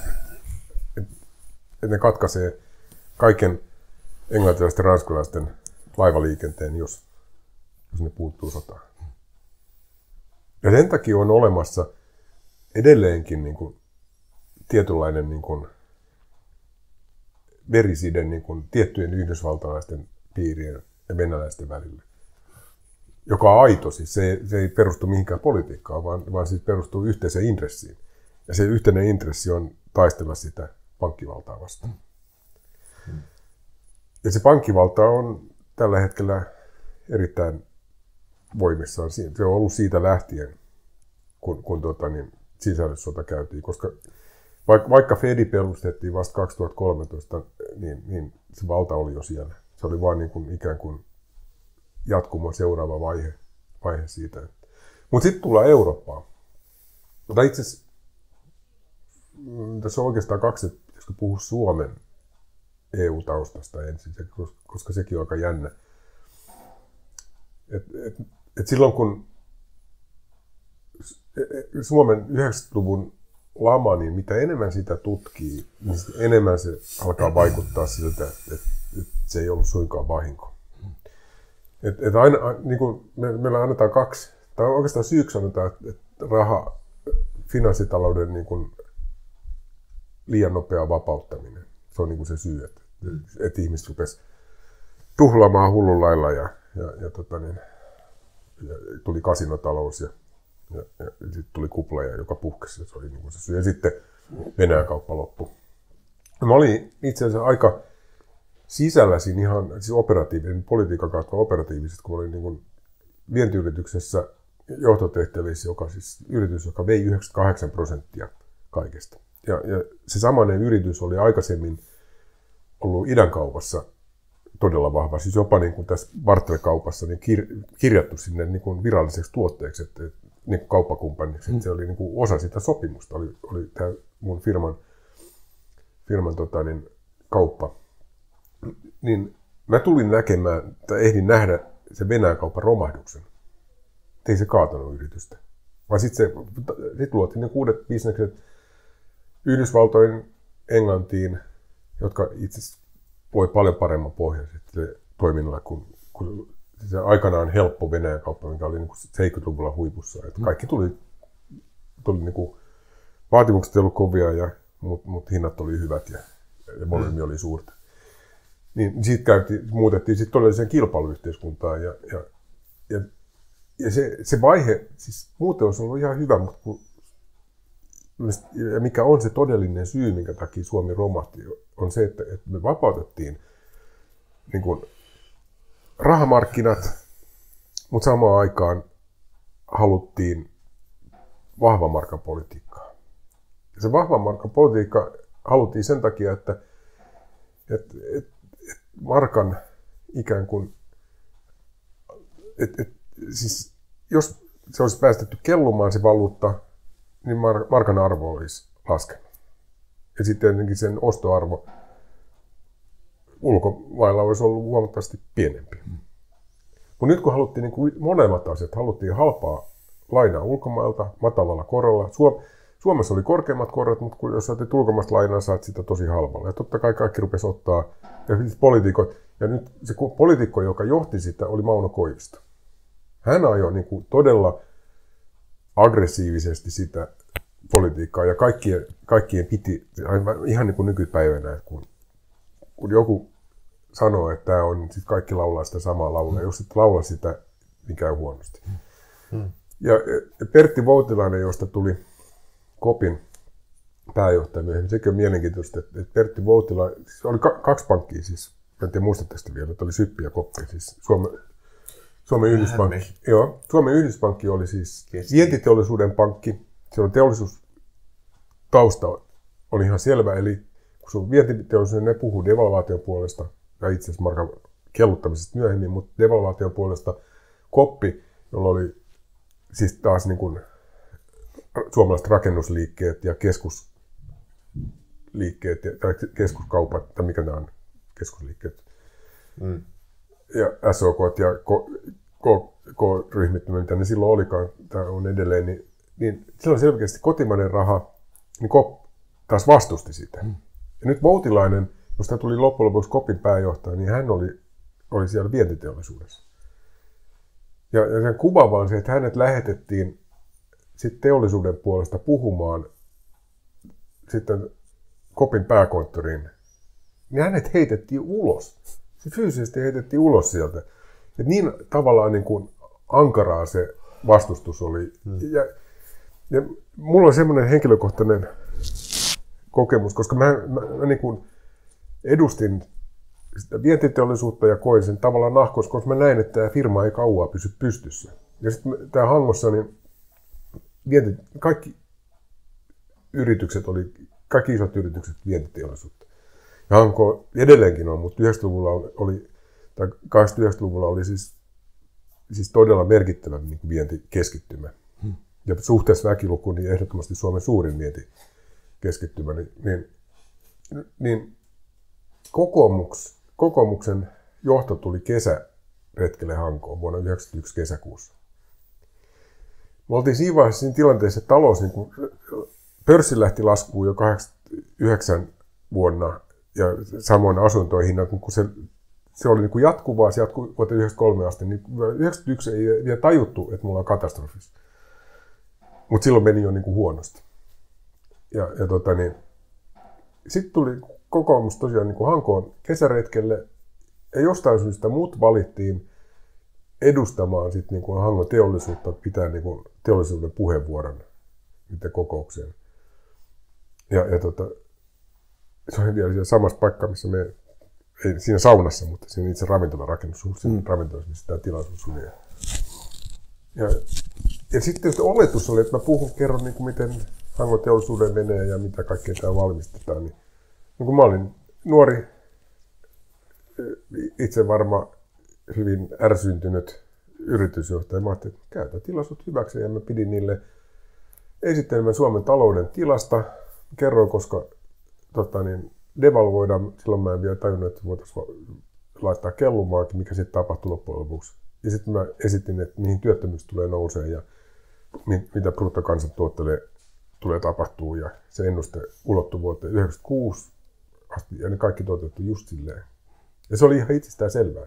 ne katkaisee kaiken englantilaisten ja ranskalaisten laivaliikenteen, jos ne puuttuu sotaan. Ja sen takia on olemassa edelleenkin niin kuin tietynlainen niin kuin veriside niin kuin tiettyjen yhdysvaltalaisten piirien ja venäläisten välillä, joka on aito. Siis se ei perustu mihinkään politiikkaan, vaan siis perustuu yhteiseen intressiin. Ja se yhteinen intressi on taistella sitä pankkivaltaa vastaan. Ja se pankkivalta on tällä hetkellä erittäin voimissaan. Se on ollut siitä lähtien, kun sisällissota käytiin, koska vaikka Fedi perustettiin vasta 2013, niin se valta oli jo siellä. Se oli vain niin kuin ikään kuin jatkumo seuraava vaihe siitä. Mutta sitten tullaan Eurooppaan. Mutta itse asiassa tässä on oikeastaan 2, jotka puhuu Suomen EU-taustasta ensin, koska sekin on aika jännä. Et silloin kun Suomen 90-luvun lama, niin mitä enemmän sitä tutkii, niin enemmän se alkaa vaikuttaa siltä, että se ei ollut suinkaan vahinko. Aina, niin kuin meillä annetaan 2, tai oikeastaan syyksi annetaan, että finanssitalouden niin kuin liian nopea vapauttaminen. Se on niin kuin se syy, että ihmiset rupesivat tuhlaamaan hullun lailla ja tuli kasinotalous ja sitten tuli kupla, joka puhkesi. Se oli niin kuin se syy. Ja sitten Venäjän kauppa loppui. Mä olin itse asiassa aika sisälläsin ihan siis operatiivinen, politiikan kautta operatiivisesti, kun olin niin kuin vientiyrityksessä johtotehtävissä, joka siis yritys, joka vei 98% kaikesta. Ja se samainen yritys oli aikaisemmin ollut idänkaupassa todella vahva, siis jopa niin kuin tässä Bartel-kaupassa niin kirjattu sinne niin kuin viralliseksi tuotteeksi, että niin kuin kauppakumppaniksi, että se oli niin kuin osa sitä sopimusta, oli tämä mun firman kauppa. Niin mä tulin näkemään, tai ehdin nähdä sen Venäjän kaupan romahduksen. Ei se kaatanut yritystä. Vaan sitten luotiin ne 6 bisnekset Yhdysvaltoihin, Englantiin, jotka itse asiassa voi paljon paremman pohjan sitten toiminnalla kuin se aikanaan helppo Venäjän kauppa, mikä oli niin kuin 70-luvulla huipussa. Että kaikki tuli niin kuin, vaatimukset ei ollut kovia, mutta hinnat oli hyvät ja volyymi oli suurta. Niin siitä muutettiin sitten todelliseen kilpailuyhteiskuntaan ja se vaihe, siis muuten olisi ollut ihan hyvä, mutta mikä on se todellinen syy, minkä takia Suomi romahti, on se, että me vapautettiin niin kuin rahamarkkinat, mutta samaan aikaan haluttiin vahvan markan politiikkaa. Ja se vahvan markan politiikka haluttiin sen takia, että markan ikään kuin, siis jos se olisi päästetty kellumaan se valuutta, niin markan arvo olisi laskenut. Ja sitten tietenkin sen ostoarvo ulkomailla olisi ollut huomattavasti pienempi. Mutta nyt kun haluttiin niin kuin molemmat asiat, haluttiin halpaa lainaa ulkomailta matalalla korolla. Suomessa oli korkeammat korot, mutta jos saatit ulkomaista lainaa, saat sitä tosi halvalla. Ja totta kai kaikki rupesi ottaa, ja poliitikot, ja nyt se poliitikko, joka johti sitä, oli Mauno Koivisto. Hän ajoi niin kuin todella aggressiivisesti sitä politiikkaa, ja kaikkien piti, ihan niin kuin nykypäivänä, että kun joku sanoo, että tämä on, sit kaikki laulaa sitä samaa laulaa, jos et laula sitä, niin käy huonosti. Ja Pertti Voutilainen, josta tuli Kopin pääjohtaja myöhemmin, sekin on mielenkiintoista, että Pertti Voutilainen, siis oli kaksi pankkia siis, en tiedä muistatte sitä vielä, että oli Syppi ja Koppi, siis Suomen Yhdyspankki. Joo, Suomen Yhdyspankki oli siis vientiteollisuuden pankki, se on teollisuustausta oli ihan selvä, eli kun sun vientiteollisuuden, ne puhuu devalvaation puolesta, ja itse asiassa markan kelluttamisesta myöhemmin, mutta devalvaation puolesta Koppi, jolla oli siis taas niin kuin suomalaiset rakennusliikkeet ja keskusliikkeet, tai keskuskaupat, tai mikä nämä on, keskusliikkeet, ja SOK ja K-ryhmittymä, mitä ne silloin olikaan, tämä on edelleen, niin silloin selkeästi kotimainen raha, niin taas vastusti sitä. Ja nyt Voutilainen, jos hän tuli loppujen lopuksi Kopin pääjohtaja, niin hän oli siellä vientiteollisuudessa. Ja sen kuva vaan se, että hänet lähetettiin sitten teollisuuden puolesta puhumaan sitten Kopin pääkonttoriin, niin hänet heitettiin ulos. Se fyysisesti heitettiin ulos sieltä. Et niin tavallaan niin kuin ankaraa se vastustus oli. Ja mulla on semmoinen henkilökohtainen kokemus, koska mä niin kuin edustin sitä vientiteollisuutta ja koin sen tavallaan nahkoissa, koska mä näin, että tämä firma ei kauaa pysy pystyssä. Ja sitten tämä Hangossa, niin kaikki kaikki isot yritykset vientiteollisuutta. Ja Hanko edelleenkin on, mutta 80-luvulla oli siis todella merkittävä niin kuin vientikeskittymä. Ja suhteessa väkilukuun niin ehdottomasti Suomen suurin vientikeskittymä. Niin kokoomuksen johto tuli kesäretkelle Hankoon vuonna 1991 kesäkuussa. Me oltiin siinä vaiheessa siinä tilanteessa, että talous, niin kuin, pörssi lähti laskuun jo 89 vuonna ja samoin asuntojen hinnat, kun se oli niin kuin jatkuvaa, se jatkui vuoteen 93 asti, niin 91 ei vielä tajuttu, että mulla on katastrofissa. Mutta silloin meni jo niin kuin huonosti. Sitten tuli kokoomus tosiaan niin kuin Hankoon kesäretkelle, ja jostain syystä mut valittiin edustamaan sit niin kuin Hangon teollisuutta, pitää niin kuin teollisuuden puheenvuoron nyt kokoukseen. Se oli vielä siellä samassa paikkaa, missä ei siinä saunassa, mutta siinä itse ravintolarakennus, siinä ravintolassa, missä tämä tilaisuus oli. Ja sitten oletus oli, että mä kerron niin kuin miten Hangon teollisuuden menee ja mitä kaikkea täällä valmistetaan. Niin kun mä olin nuori, itse varma, hyvin ärsyntynyt yritysjohtaja, mä ajattelin, että käytä tilaisuutta hyväksi, ja mä pidin niille esittelemään Suomen talouden tilasta. Kerroin, koska devalvoidaan, silloin mä en vielä tajunnut, että voitaisiin laittaa kellumaakin, mikä sitten tapahtui loppujen lopuksi. Ja sitten mä esitin, että mihin työttömyys tulee nousee ja mitä bruttokansantuotteelle tulee tapahtuu, ja se ennuste ulottui vuoteen 1996 asti, ja ne kaikki toteutui just silleen. Ja se oli ihan itsestään selvää.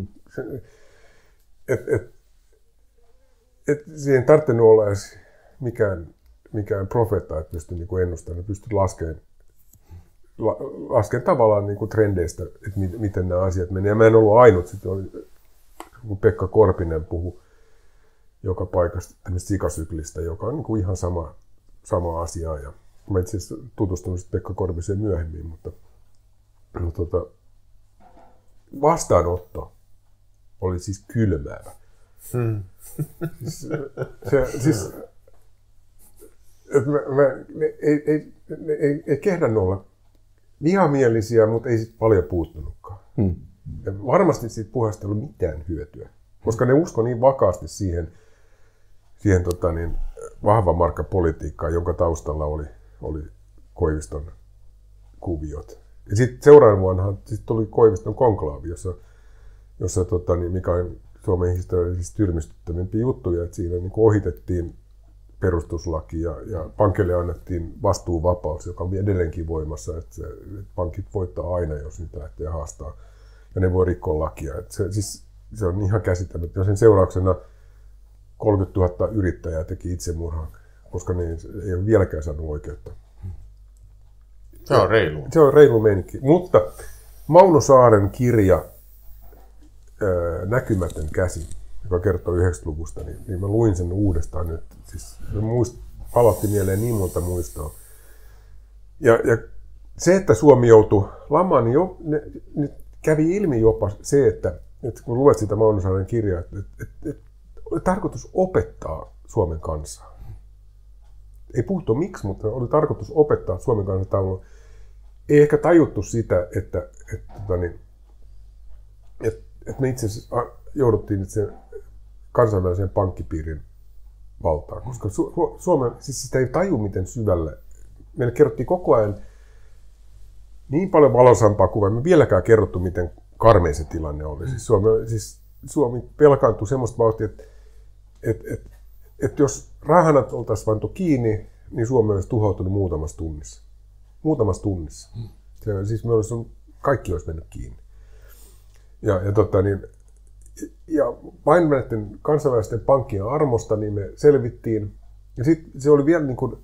Siihen ei tarvinnut olla edes mikään profeetta, että pystyi niinku ennustamaan, pystyi laskemaan tavallaan niinku trendeistä, että miten nämä asiat menee. Ja mä en ollut ainut, sitten oli, kun Pekka Korpinen puhui joka paikasta tämmöistä sikasyklistä, joka on niinku ihan sama asia. Ja mä itse asiassa tutustunut Pekka Korpiseen myöhemmin, mutta vastaanotto oli siis kylmäävä. Ei kehdannut olla vihamielisiä, mutta ei sit paljon puuttunutkaan. Ja varmasti siitä puheesta ei ollut mitään hyötyä, koska ne uskoi niin vakaasti siihen siihen vahva markkapolitiikkaan, jonka taustalla oli Koiviston kuviot. Ja sitten seuraavana vuonna tuli Koiviston konklaavi, jossa mikä on Suomen historiallisesti tyrmistyttävimpiä juttuja, että siinä niin ohitettiin perustuslaki ja pankeille annettiin vastuuvapaus, joka on edelleenkin voimassa, että pankit voittaa aina, jos niitä lähtee haastaa, ja ne voi rikkoa lakia. Se on ihan käsittämätöntä. Ja sen seurauksena 30 000 yrittäjää teki itsemurhan, koska ne ei ole vieläkään saanut oikeutta. Se on reilu. Se on reilu meininki. Mutta Mauno Saaren kirja Näkymätön käsi, joka kertoo 90-luvusta, niin mä luin sen uudestaan nyt. Siis palautti mieleen niin monta muistoa. Ja se, että Suomi joutui lamaan, niin nyt kävi ilmi jopa se, että kun luet sitä Mauno Saaren kirjaa, että oli tarkoitus opettaa Suomen kansaa. Ei puhuttu miksi, mutta oli tarkoitus opettaa Suomen kansaa. Ei ehkä tajuttu sitä, että me itse asiassa jouduttiin sen kansainvälisen pankkipiirin valtaan, koska Suomen, siis sitä ei taju miten syvälle. Meille kerrottiin koko ajan niin paljon valoisampaa kuvaa, me vieläkään kerrottu, miten karmea se tilanne oli. Suomi pelkaantui semmoista vauhtia, että jos rahanat oltaisiin vantu kiinni, niin Suomi olisi tuhoutunut muutamassa tunnissa. Muutamassa tunnissa. Siis kaikki olisi mennyt kiinni. Ja vain näiden kansainvälisten pankkien armosta niin me selvittiin. Ja sitten se oli vielä niin kuin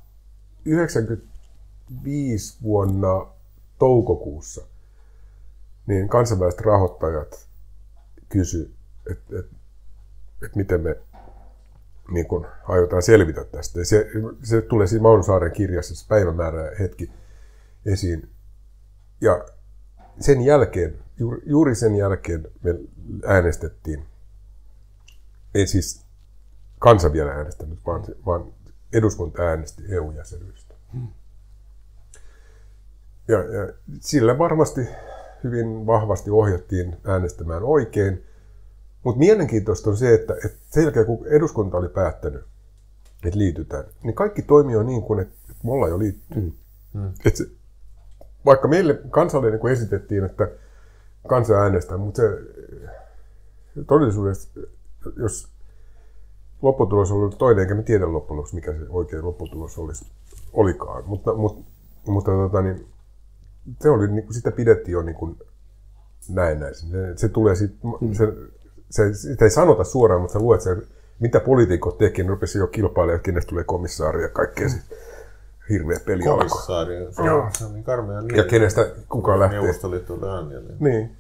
95 vuonna toukokuussa, niin kansainväliset rahoittajat kysyivät, että miten me niin kun aiotaan selvitä tästä. Ja se tulee siinä Mauno Saaren kirjassa, se päivämäärä hetki esiin. Ja sen jälkeen, juuri sen jälkeen me äänestettiin, ei siis kansa vielä äänestänyt, vaan eduskunta äänesti EU-jäsenyydestä. Ja sillä varmasti hyvin vahvasti ohjattiin äänestämään oikein. Mutta mielenkiintoista on se, että sen jälkeen kun eduskunta oli päättänyt, että liitytään, niin kaikki toimii niin kuin, että me ollaan jo liittynyt. Vaikka meille kansalle niin esitettiin, että kansa äänestää, mutta se todellisuudessa, jos lopputulos on ollut toinen, enkä me tiedä loppujen lopuksi, mikä se oikein lopputulos olikaan. Mutta se oli, niin kuin sitä pidettiin jo niin kuin näennäisen. Se tulee sitä ei sanota suoraan, mutta sä luet sen, mitä poliitikot teki, ne rupesi jo kilpailemaan, että kenestä tulee komissaari ja kaikkea. Hirveä peli alkoi. Komissaari, se on niin karmea. Ja kenestä kukaan lähtee. Neuvostoliiton ääniä. Niin.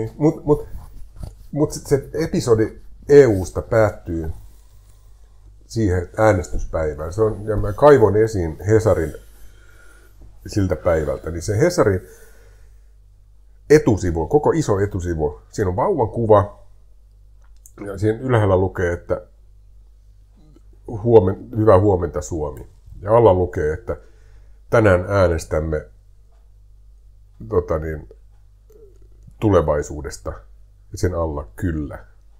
Mutta se episodi EUsta päättyy siihen äänestyspäivään. Ja mä kaivon esiin Hesarin siltä päivältä, niin se Hesarin etusivu, koko iso etusivu, siinä on vauvan kuva, ja siinä ylhäällä lukee, että hyvää huomenta Suomi. Ja alla lukee, että tänään äänestämme tulevaisuudesta, ja sen alla kyllä.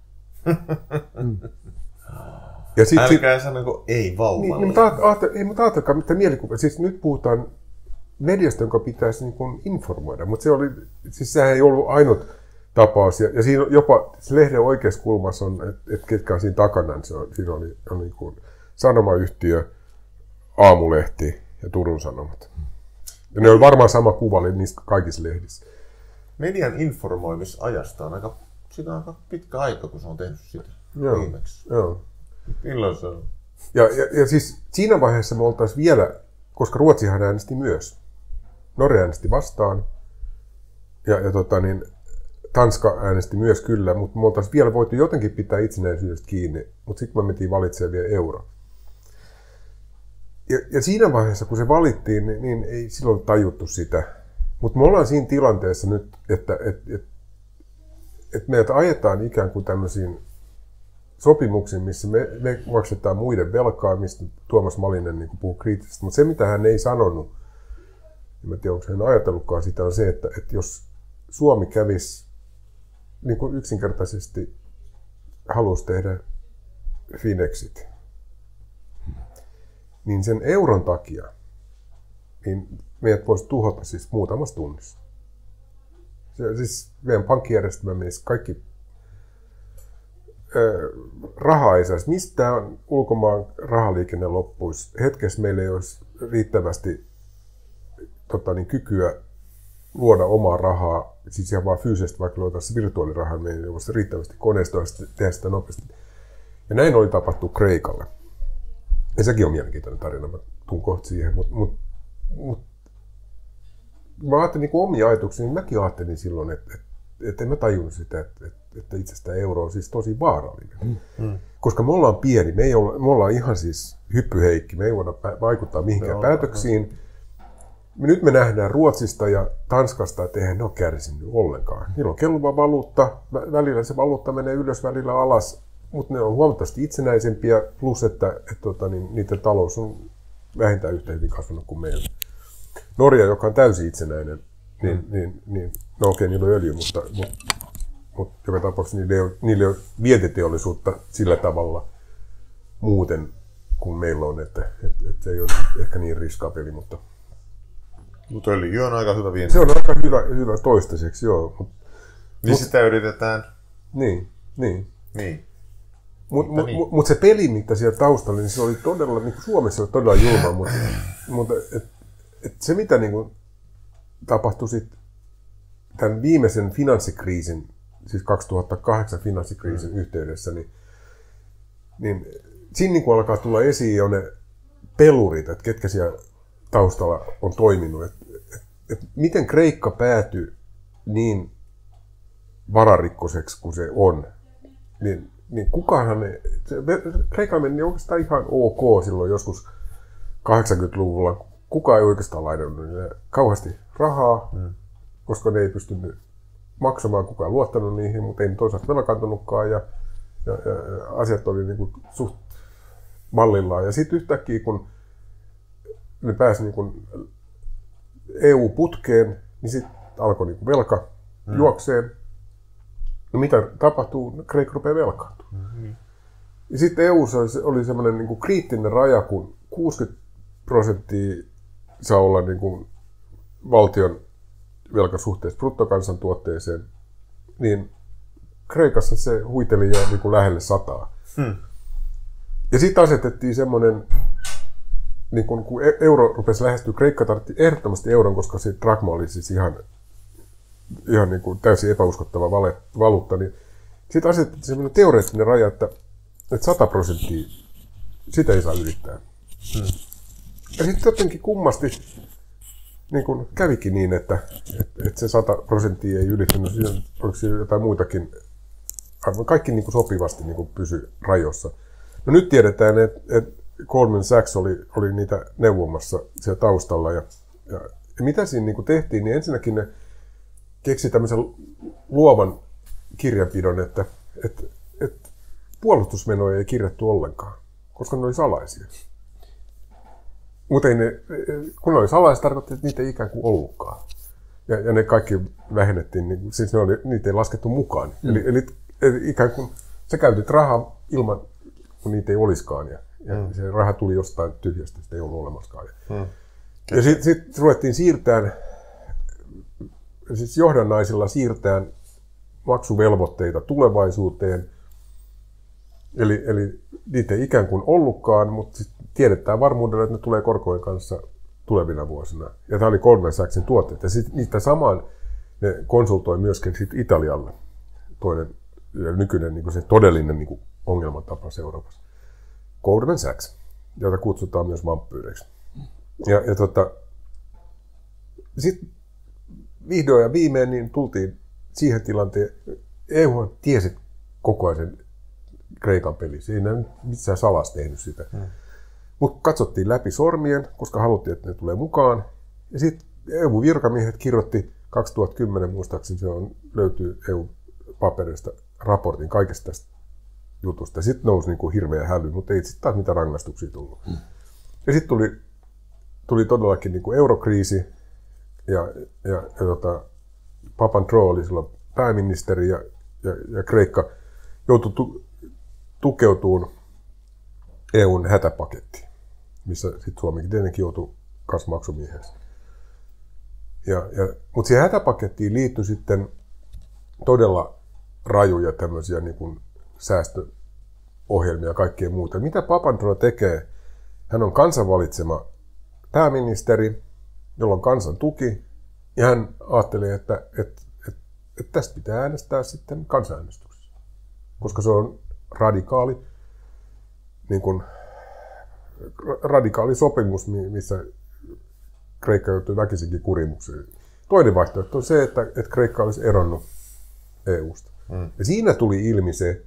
Ja älkää sanoko ei vauvalle. Mutta ajatelkaa, mitä mielikuva. Siis nyt puhutaan mediasta, jonka pitäisi niin kuin informoida, mutta sehän ei ollut ainut tapaus. Ja siinä jopa se lehden oikeassa kulmassa on, että ketkä on siinä takana, niin siinä on niin kuin sanomayhtiö, Aamulehti ja Turun Sanomat. Ja ne oli varmaan sama kuva oli niissä kaikissa lehdissä. Median informoimisajasta on aika pitkä aika, kun se on tehnyt sitä viimeksi. Joo. Milloin se on? Ja siis siinä vaiheessa me oltaisiin vielä, koska Ruotsihan äänesti myös. Norja äänesti vastaan. Ja Tanska äänesti myös kyllä, mutta me oltaisiin vielä voitu jotenkin pitää itsenäisyydestä kiinni. Mutta sitten me mentiin valitsemaan vielä euro. Ja siinä vaiheessa, kun se valittiin, niin ei silloin tajuttu sitä. Mutta me ollaan siinä tilanteessa nyt, että meidät ajetaan ikään kuin tämmöisiin sopimuksiin, missä me maksetaan muiden velkaa, mistä Tuomas Malinen niin puhuu kriittisesti. Mutta se, mitä hän ei sanonut, en tiedä, onko hän ajatellutkaan sitä, on se, että jos Suomi kävisi niin kuin yksinkertaisesti halusi tehdä Finexit, niin sen euron takia niin meidät voisi tuhota siis muutamassa tunnissa. Siis meidän pankkijärjestelmä menisi kaikki rahaa ei saisi. Mistään ulkomaan rahaliikenne loppuisi. Hetkessä meillä ei olisi riittävästi kykyä luoda omaa rahaa, siis ihan vaan fyysisesti, vaikka luotaisiin virtuaalirahaa, meillä ei olisi riittävästi koneistoa tehdä sitä nopeasti. Ja näin oli tapahtunut Kreikalle. Ja sekin on mielenkiintoinen tarina, mä tuun kohta siihen. Mut mä ajattelin niin omia ajatuksia, niin mäkin ajattelin silloin, että en mä tajunnut sitä, että itse asiassa euro on siis tosi vaarallinen. Koska me ollaan pieni, me ollaan ihan siis hyppyheikki, me ei voida vaikuttaa mihinkään päätöksiin. Nyt me nähdään Ruotsista ja Tanskasta, että eihän ne ole kärsinyt ollenkaan. Niillä on kelluva valuutta, välillä se valuutta menee ylös, välillä alas, mutta ne on huomattavasti itsenäisempiä, plus että niiden talous on vähintään yhtä hyvin kasvanut kuin meillä. Norja, joka on täysin itsenäinen, no okei, niillä on öljy, mutta joka tapauksessa niillä ei ole vientiteollisuutta sillä tavalla muuten kuin meillä on, että se ei ole ehkä niin riskaapeli, mutta öljy on aika hyvä vienti. Se on aika hyvä toistaiseksi, joo. Sitä yritetään. Niin. Niin. Mutta se peli, mitä siellä taustalla, niin se oli todella, niin kuin Suomessa oli todella julma, mutta se mitä niin kuin tapahtui sitten tämän viimeisen finanssikriisin, siis 2008 finanssikriisin yhteydessä, niin siinä niin kuin alkaa tulla esiin jo ne pelurit, että ketkä siellä taustalla on toiminut, että miten Kreikka päätyi niin vararikkoiseksi kuin se on, niin kukaanhan Kreikka meni oikeastaan ihan ok silloin joskus 80-luvulla. Kukaan ei oikeastaan lainannut kauheasti rahaa, koska ne ei pystynyt maksamaan, kukaan luottanut niihin, mutta ei toisaalta velkaantunutkaan ja asiat oli niin kuin suht mallillaan. Ja sitten yhtäkkiä, kun ne pääsi niin kuin EU-putkeen, niin sitten alkoi niin kuin velka juokseen. No mitä tapahtuu? Kreikka rupeaa velkaantumaan. Ja sitten EU:ssa oli semmoinen niin kuin kriittinen raja, kun 60% saa olla niin kuin valtion velkasuhteessa bruttokansantuotteeseen, niin Kreikassa se huiteli jo niin kuin lähelle 100. Ja sitten asetettiin semmoinen, niin kun euro rupesi lähestyä, Kreikka tarvitsi ehdottomasti euron, koska se drakma oli siis ihan niin kuin täysin epäuskottava valuutta, niin sitten asetettiin semmoinen teoreettinen raja, että 100% sitä ei saa ylittää. Ja sitten jotenkin kummasti niin kun kävikin niin, että se 100% ei ylittynyt, oliko siinä jotain muitakin, kaikki niin kuin sopivasti niin kuin pysyi rajoissa. No nyt tiedetään, että Goldman Sachs oli niitä neuvomassa siellä taustalla ja mitä siinä niin kuin tehtiin, niin ensinnäkin ne keksi tämmöisen luovan kirjanpidon, että puolustusmenoja ei kirjattu ollenkaan, koska ne oli salaisia. Mutta kun ne oli salaisia, tarkoitti, että niitä ei ikään kuin ollutkaan. Ja ne kaikki vähennettiin, niin, siis niitä ei laskettu mukaan. Eli ikään kuin sä käytit rahaa ilman, kun niitä ei olisikaan. Ja se raha tuli jostain tyhjästä, sitä ei ollut olemaskaan. Ja sitten ruvettiin siirtämään, siis johdannaisilla siirtämään maksuvelvoitteita tulevaisuuteen. Eli niitä ei ikään kuin ollutkaan, mutta tiedetään varmuudella, että ne tulee korkojen kanssa tulevina vuosina. Ja tämä oli Goldman Sachsin tuotteet. Ja sitten niitä samaan ne konsultoi myöskin sit Italialle. Toinen nykyinen niin kuin se todellinen niin kuin ongelmatapa Euroopassa. Goldman Sachs, jota kutsutaan myös vampyyreiksi. Sitten vihdoin ja viimein niin tultiin siihen tilanteen, EU tiesi koko ajan sen Kreikan peli. Siinä ei missään salas tehnyt sitä. Mutta katsottiin läpi sormien, koska haluttiin, että ne tulee mukaan. Ja sitten EU-virkamiehet kirjoitti 2010, muistaakseni löytyy EU-paperista raportin kaikesta tästä jutusta. Sitten nousi niin kuin hirveä häly, mutta ei sitten taas mitään rangaistuksia tullut. Ja sitten tuli todellakin niin kuin eurokriisi ja Papandreou oli silloin pääministeri ja Kreikka joutui tukeutumaan EUn hätäpakettiin. missä sitten Suomikin tietenkin joutui kanssa maksumieheksi. Mutta siihen hätäpakettiin liittyi sitten todella rajuja tämmöisiä niin kuin säästöohjelmia ja kaikkea muuta. Mitä Papandreou tekee? Hän on kansan valitsema pääministeri, jolla on kansan tuki, ja hän ajatteli, että tästä pitää äänestää sitten kansanäänestyksessä, koska se on radikaali sopimus, missä Kreikka joutui väkisinkin kurimukseen. Toinen vaihtoehto on se, että Kreikka olisi eronnut EUsta. Ja siinä tuli ilmi se,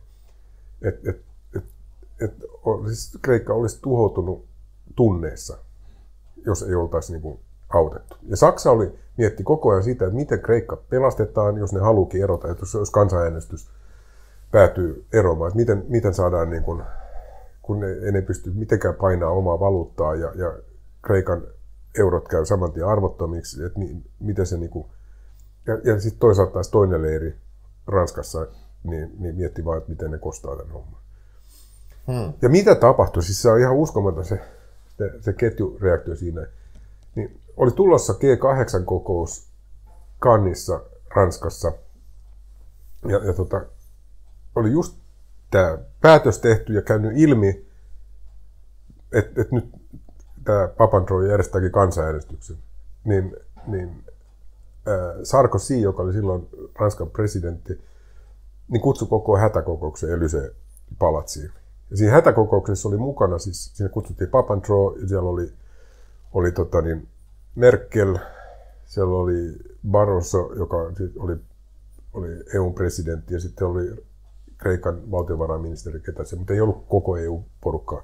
että siis Kreikka olisi tuhoutunut tunneissa, jos ei oltaisi niin kuin autettu. Ja Saksa mietti koko ajan sitä, että miten Kreikka pelastetaan, jos ne haluukin erota, että jos kansanäänestys päätyy eroamaan, että miten saadaan, niin kuin, kun ne pysty mitenkään painaa omaa valuuttaa ja Kreikan eurot käy saman tien arvottomiksi, että miten se niinku, ja sitten toisaalta taas toinen leiri Ranskassa niin mietti vaan, että miten ne kostaa tämän homman. Ja mitä tapahtui? Siis se on ihan uskomaton se ketjureaktio siinä. Niin oli tulossa G8-kokous Cannesissa, Ranskassa, ja oli just tämä päätös tehty ja käynyt ilmi, että nyt tämä Papandreou järjestääkin kansanäänestyksen, niin Sarkozy, joka oli silloin Ranskan presidentti, niin kutsui koko hätäkokouksen Élysée-palatsiin. Ja siinä hätäkokouksessa oli mukana, siis siinä kutsuttiin Papandreou, ja siellä oli Merkel, siellä oli Barroso, joka oli EU-presidentti, ja sitten oli Kreikan valtiovarainministeri, ketä se, mutta ei ollut koko EU-porukkaa.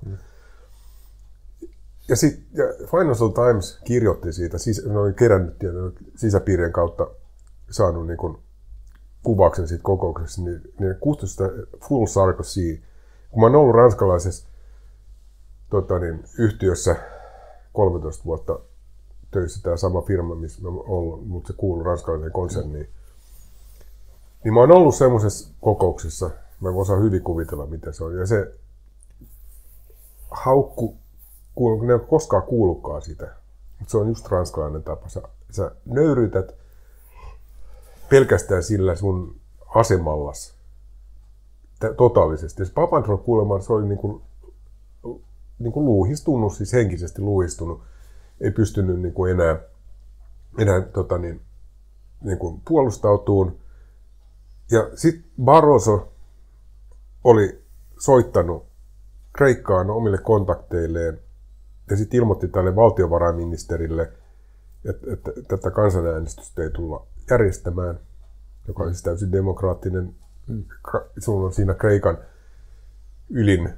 Ja Financial Times kirjoitti siitä, ne oli kerännyt sisäpiirien kautta saanut niin kuin kuvauksen siitä kokouksesta, niin ne kutsui sitä Full Sarkozy. Kun mä oon ollut ranskalaisessa yhtiössä 13 vuotta töissä, tämä sama firma, missä mä oon ollut, mutta se kuuluu ranskalaiseen konserniin, niin mä oon ollut semmoisessa kokouksessa, mä osaan hyvin kuvitella, mitä se on, ja se ne ei ole koskaan kuullutkaan sitä, mutta se on just ranskalainen tapa. Sä nöyrytät pelkästään sillä sun asemallas totaalisesti. Ja se Papandreou kuulemma se oli niin kuin luuhistunut, siis henkisesti luuhistunut, ei pystynyt niin kuin enää niin kuin puolustautumaan. Ja sitten Barroso oli soittanut Kreikkaan omille kontakteilleen ja sitten ilmoitti tälle valtiovarainministerille, että tätä kansanäänestystä ei tulla järjestämään, joka olisi täysin demokraattinen. Sulla on siinä Kreikan ylin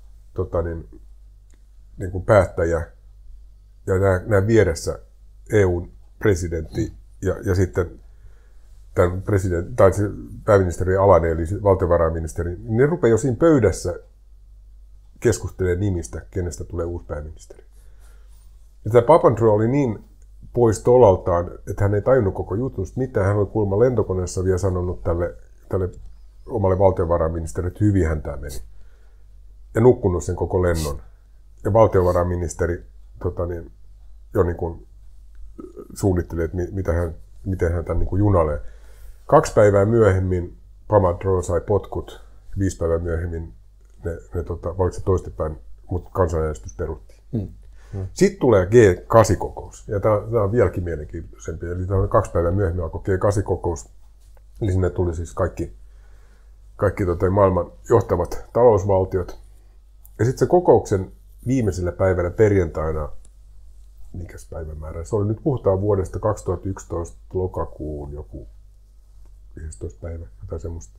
niin kuin päättäjä ja nämä vieressä EU-presidentti ja sitten tämän pääministeri alainen, eli valtiovarainministeri, niin ne rupeaa jo siinä pöydässä keskustelemaan nimistä, kenestä tulee uusi pääministeri. Ja tämä Papandreou oli niin pois tolaltaan, että hän ei tajunnut koko jutusta mitään. Hän oli kuulemma lentokoneessa vielä sanonut tälle omalle valtiovarainministerille, että hyvin tämä meni. Ja nukkunut sen koko lennon. Ja valtiovarainministeri jo niin kuin suunnitteli, että miten hän tämän niin kuin junalee. 2 päivää myöhemmin Papandreou sai potkut, 5 päivää myöhemmin valitsi toistepäin, mutta kansanäänestys peruttiin. Sitten tulee G8-kokous, ja tämä on vieläkin mielenkiintoisempi. Eli 2 päivää myöhemmin alkoi G8-kokous, eli sinne tuli siis kaikki maailman johtavat talousvaltiot. Ja sitten se kokouksen viimeisellä päivänä perjantaina, mikäs päivämäärä, se oli nyt puhutaan vuodesta 2011 lokakuun joku 15 päivä, jotain semmoista.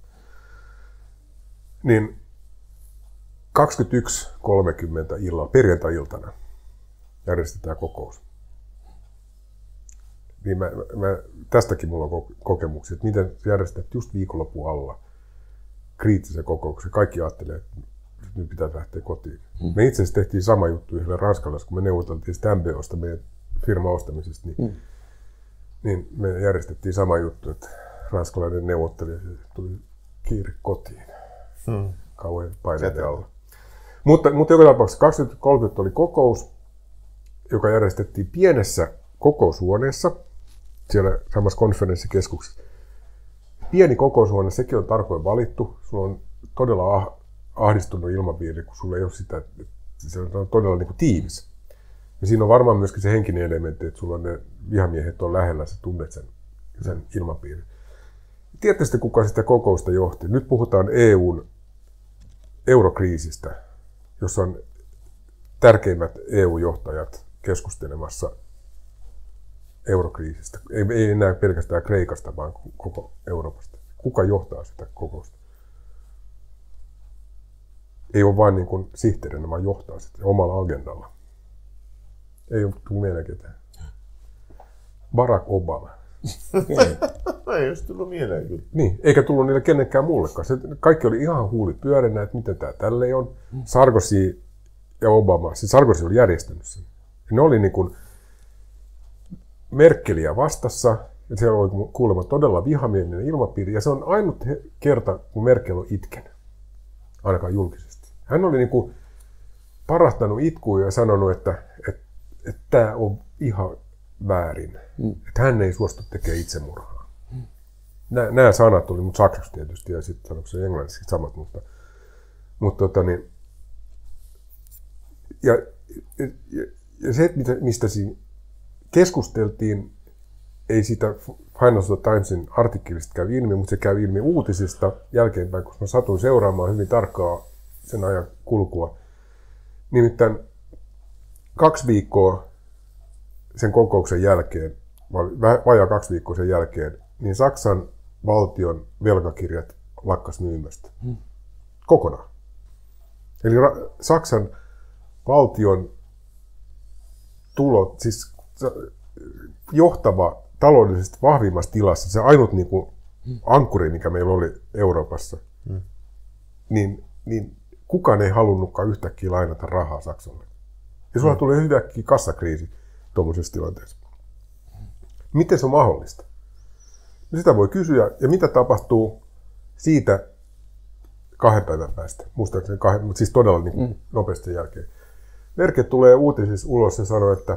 Niin 21.30 perjantai-iltana järjestetään kokous. Niin tästäkin mulla on kokemuksia, että miten järjestetään just viikonlopun alla kriittisen kokouksen. Kaikki ajattelee, että nyt pitää lähteä kotiin. Me itse asiassa tehtiin sama juttu yhdellä ranskalaisella, kun me neuvoteltiin sitä MBOsta, meidän firman ostamisesta, niin me järjestettiin sama juttu, että ranskalainen neuvottelija tuli kiire kotiin. Kauhean paineiden alla. Mutta joka tapauksessa 2030 oli kokous, joka järjestettiin pienessä kokoushuoneessa, siellä samassa konferenssikeskuksessa. Pieni kokoushuone, sekin on tarkoin valittu. Sulla on todella ahdistunut ilmapiiri, kun sulla ei ole sitä, se on todella niin kuin tiivis. Ja siinä on varmaan myöskin se henkinen elementti, että sulla on ne vihamiehet on lähellä, sä tunnet sen ilmapiirin. Tiedätte sitten, kuka sitä kokousta johti? Nyt puhutaan eurokriisistä, jossa on tärkeimmät EU-johtajat keskustelemassa eurokriisistä. Ei enää pelkästään Kreikasta, vaan koko Euroopasta. Kuka johtaa sitä kokousta? Ei ole vain niin kuin sihteerinä, vaan johtaa sitä omalla agendalla. Ei ole tullut mieleen ketään. Barack Obama. Ei olisi tullut mieleen kyllä. Niin, eikä tullut niille kenenkään mullekaan. Kaikki oli ihan huulit pyörinä, että miten tämä tälleen on. Sarkozy ja Obama, siis Sarkozy oli järjestänyt sen. Ja ne oli niin kuin Merkeliä vastassa, ja siellä oli kuulemma todella vihamielinen ilmapiiri, ja se on ainut kerta, kun Merkel on itkenyt, ainakaan julkisesti. Hän oli niin kuin parahtanut itkuun ja sanonut, että tämä on ihan väärin, että hän ei suostu tekemään itsemurhaa. Nämä sanat tuli, mutta saksaksi tietysti, ja sitten sanoiko se englanniksi samat, mutta ja se, mistä siinä keskusteltiin, ei sitä Financial Timesin artikkelista käy ilmi, mutta se käy ilmi uutisista jälkeenpäin, koska mä satuin seuraamaan hyvin tarkkaa sen ajan kulkua. Nimittäin 2 viikkoa sen kokouksen jälkeen, vajaa 2 viikkoa sen jälkeen, niin Saksan valtion velkakirjat lakkas myymästä. Kokonaan. Eli Saksan valtion tulot, siis johtava taloudellisesti vahvimmassa tilassa, se ainut niin kuin ankkuri, mikä meillä oli Euroopassa, niin kukaan ei halunnutkaan yhtäkkiä lainata rahaa Saksalle. Ja sulla tulee yhtäkkiä kassakriisi tuollaisessa tilanteessa. Miten se on mahdollista? No sitä voi kysyä, ja mitä tapahtuu siitä 2 päivän päästä, muistaakseni 2, mutta siis todella niin kuin nopeasti sen jälkeen. Merkel tulee uutisissa ulos ja sanoo, että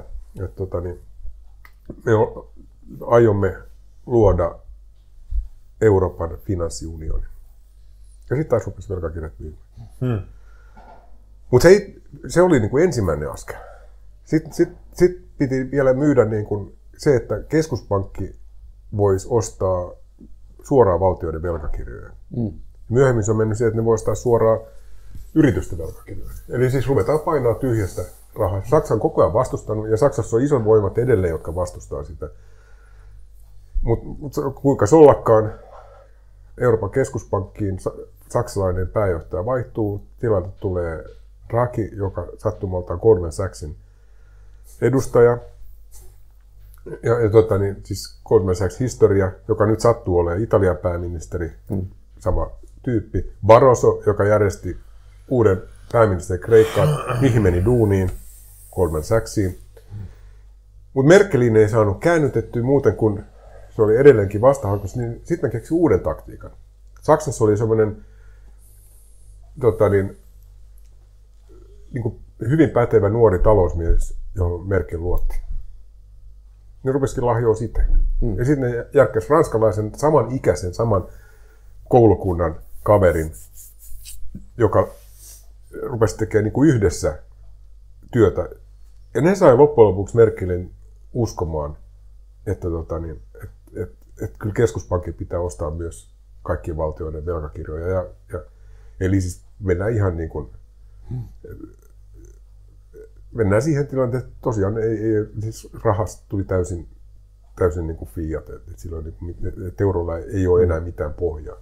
me aiomme luoda Euroopan finanssiunionin. Ja sitten taas rupesi velkakirjat myymään. Mutta se oli niin kuin ensimmäinen askel. Sitten piti vielä myydä niin kuin se, että keskuspankki voisi ostaa suoraan valtioiden velkakirjoja. Myöhemmin se on mennyt se, että ne voi ostaa suoraan yritysten velkakirjoja. Eli siis ruvetaan painaa tyhjästä rahaa. Saksa on koko ajan vastustanut, ja Saksassa on isot voimat edelleen, jotka vastustaa sitä. Mutta kuinka ollakaan, Euroopan keskuspankkiin saksalainen pääjohtaja vaihtuu, tilalle tulee Draghi, joka sattumalta on Goldman Sachsin edustaja. Siis Goldman Sachs historia, joka nyt sattuu olemaan Italian pääministeri, sama tyyppi. Barroso, joka järjesti uuden pääministerin Kreikkaan, mihin meni duuniin, Goldman Sachsiin. Mutta Merkelin ei saanut käännytettyä muuten kuin se oli edelleenkin vastahankossa, niin sitten keksi uuden taktiikan. Saksassa oli semmoinen niin kuin hyvin pätevä nuori talousmies, johon Merkel luotti. Ne rupesikin lahjoa sitä. Ja sitten ne järkkäsi ranskalaisen saman ikäisen, saman koulukunnan kaverin, joka rupesi tekemään niin kuin yhdessä työtä. Ja ne sai loppujen lopuksi Merkelin uskomaan, että kyllä keskuspankin pitää ostaa myös kaikkien valtioiden velkakirjoja. Eli siis mennään ihan niin kuin, mennään siihen tilanteeseen, että tosiaan siis rahasta tuli täysin niin kuin fiat, että silloin että eurolla ei ole enää mitään pohjaa.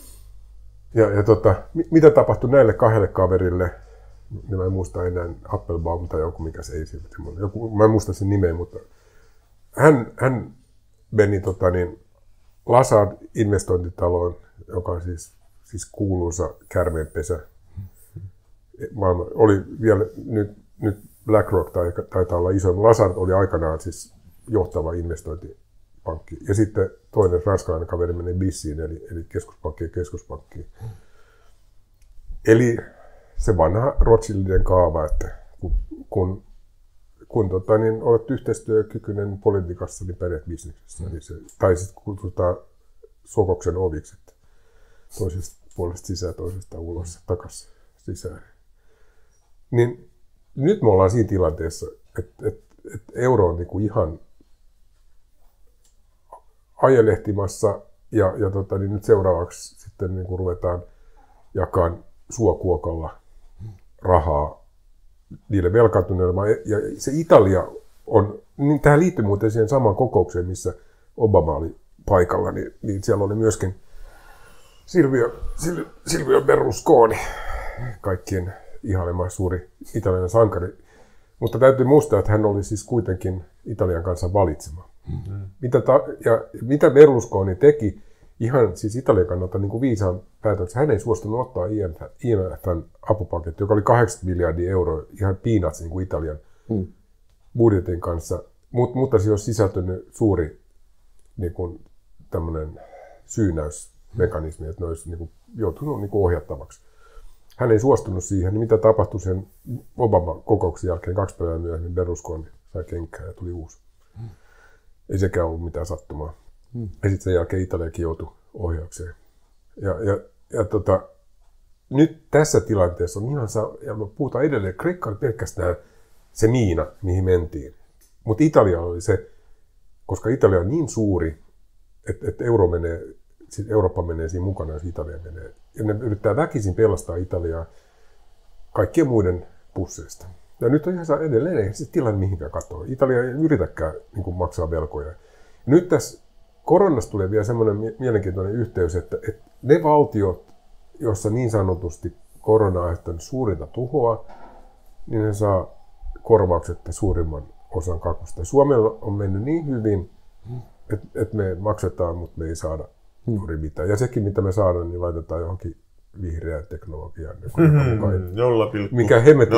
Mitä tapahtui näille 2 kaverille? Mä en muista enää Appelbaum tai joku, mikä se ei siltä. Mä en muista sen nimeä, mutta hän meni Lazard investointitaloon, joka on siis kuuluisa käärmeenpesä. Oli vielä nyt BlackRock taitaa olla iso. Lazard oli aikanaan siis johtava investointipankki. Ja sitten toinen ranskalainen kaveri meni BISiin, eli keskuspankkiin. Eli se vanha Rothschildien kaava, että kun kun niin olet yhteistyökykyinen politiikassa, niin pärjät bisneksessä. Niin se, tai sitten kutsutaan sokoksen oviksi, että toisesta puolesta sisään, toisesta ulos, takaisin sisään. Niin nyt me ollaan siinä tilanteessa, että euro on niinku ihan ajelehtimassa ja niin nyt seuraavaksi sitten niinku ruvetaan jakamaan suokuokalla rahaa niille velkaantuneille. Ja se Italia on, niin tähän liittyy muuten siihen samaan kokoukseen, missä Obama oli paikalla, niin siellä oli myöskin Silvio Berlusconi, kaikkien ihailema suuri italialainen sankari. Mutta täytyy muistaa, että hän oli siis kuitenkin Italian kanssa valitsema. Mm-hmm. Mitä Berlusconi teki ihan siis Italian kannalta niin kuin viisaan päätöksen, hän ei suostunut ottaa IMF:n apupaketti, joka oli 80 miljardia euroa, ihan peanuts niin kuin Italian budjetin kanssa, mutta se olisi sisältynyt suuri niin kuin tämmöinen syynäysmekanismi, että ne olisi niin kuin joutunut niin kuin ohjattavaksi. Hän ei suostunut siihen, niin mitä tapahtui sen Obama-kokouksen jälkeen 2 päivää myöhemmin, Berlusconi sai kenkää ja tuli uusi. Ei sekään ollut mitään sattumaa. Ja sitten sen jälkeen Italiakin joutui ohjaukseen. Nyt tässä tilanteessa on ihan ja puhutaan edelleen, Kreikka oli pelkästään se miina, mihin mentiin. Mutta Italia oli se, koska Italia on niin suuri, että Eurooppa menee siinä mukana, jos Italia menee. Ja ne yrittää väkisin pelastaa Italiaa kaikkien muiden pusseista. Ja nyt on ihan edelleen, eihän se tilanne mihinkään katoa. Italia ei yritäkään niin kuin maksaa velkoja. Ja nyt tässä koronasta tulee vielä semmoinen mielenkiintoinen yhteys, että ne valtiot, joissa niin sanotusti korona on aiheuttanut suurinta tuhoa, niin ne saa korvauksetta suurimman osan kakusta. Suomella on mennyt niin hyvin, että me maksetaan, mutta me ei saada juuri mitään. Ja sekin, mitä me saadaan, niin laitetaan johonkin vihreään teknologiaan. Mikä hemmetti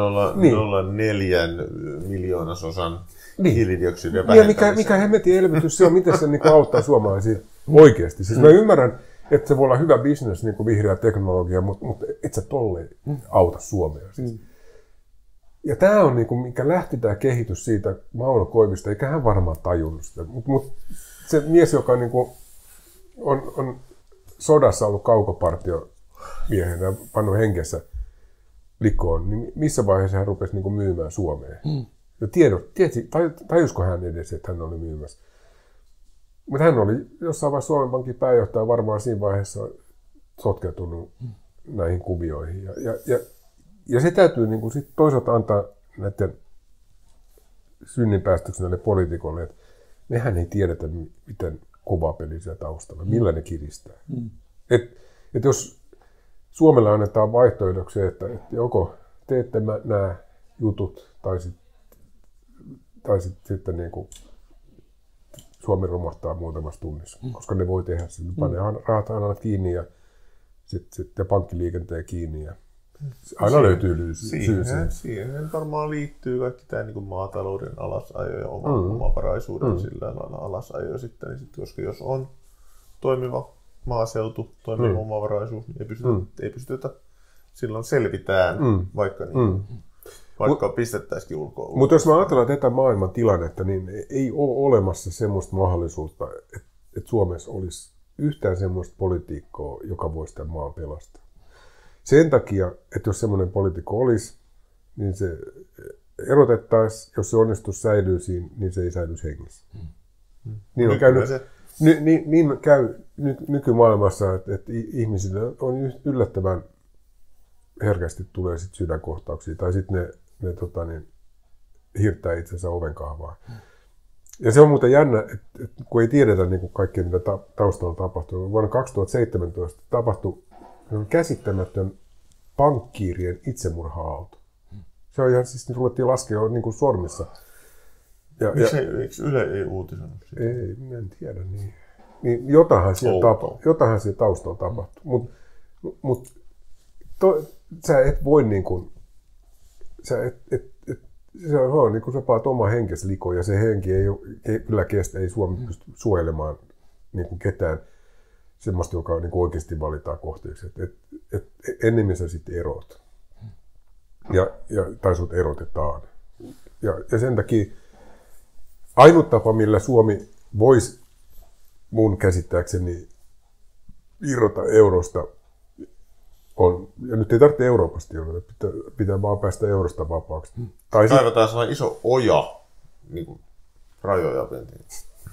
0,04 miljoonasosan hiilidioksidia vähentämistä. Ja mikä hemmetin elvytys se on, miten se niin auttaa suomalaisia oikeasti. Siis mä ymmärrän, että se voi olla hyvä business, niin kuin vihreä teknologia, mutta et sä tolleen auta Suomea. Siis. Ja tämä on, niin kuin, mikä lähti tämä kehitys siitä Mauno Koivisto, eikä hän varmaan tajunnut sitä. Mutta se mies, joka niin kuin on sodassa ollut kaukopartiomiehenä ja pannut henkensä likoon, niin missä vaiheessa hän rupesi niin kuin myymään Suomeen? Ja tajusko hän edes, että hän oli myymässä? Mutta hän oli jossain vaiheessa Suomen Pankin pääjohtaja varmaan siinä vaiheessa sotkeutunut näihin kuvioihin. Ja se täytyy niin kuin sit toisaalta antaa näiden synninpäästöksi näille poliitikoille, että mehän ei tiedetä, miten kova peli siellä taustalla, millä ne kiristää. Et jos Suomella annetaan vaihtoehdoksi, että joko teette nämä jutut tai sitten niin kuin Suomi romahtaa muutamassa tunnissa, koska ne voi tehdä sen. Panee rahat aina kiinni ja sitten pankkiliikenteen kiinni. Ja aina löytyy syy siihen varmaan liittyy kaikki tämä niin kuin maatalouden alasajo ja omavaraisuuden sillä lailla alasajo sitten. Niin sitten, koska jos on toimiva maaseutu, toimiva omavaraisuus, niin ei pystytä silloin selvitään, vaikka pistettäisikin ulkoa. Mutta jos me ajatellaan tätä maailman tilannetta, niin ei ole olemassa semmoista mahdollisuutta, että Suomessa olisi yhtään semmoista politiikkoa, joka voisi tämän maan pelastaa. Sen takia, että jos semmoinen poliitikko olisi, niin se erotettaisiin, jos se onnistus säilyy siinä, niin se ei säilyisi hengissä. Niin on käynyt, niin käy nykymaailmassa, että ihmisille on yllättävän herkästi tulee sit sydänkohtauksia, tai sitten ne hirttää itsensä ovenkahvaa. Ja se on muuten jännä, että kun ei tiedetä niin kaikkea, mitä taustalla tapahtuu. Vuonna 2017 tapahtui käsittämätön pankkiirien itsemurha-aalto. Se on ihan siis, ruvettiin laskea niin kuin sormissa. Eikö Yle ei uutisoinut sitä? Ei, en tiedä niin jotainhan siellä taustalla tapahtui. Mutta sä et voi niin kuin, se on niin kuin sä paat oma henkesi likoon ja se henki ei kyllä kestä, ei Suomi pysty suojelemaan niin kuin ketään semmoista, joka niin kuin oikeasti valitaan kohteeksi. Ennemmin sä sitten erot. Tai sut erotetaan. Ja sen takia ainut tapa, millä Suomi voisi mun käsittääkseni irrota eurosta on, ja nyt ei tarvitse Euroopasta irrota, pitää vaan päästä eurosta vapaaksi. Kaivataan sellainen iso oja, niin kuin rajoja mentiin.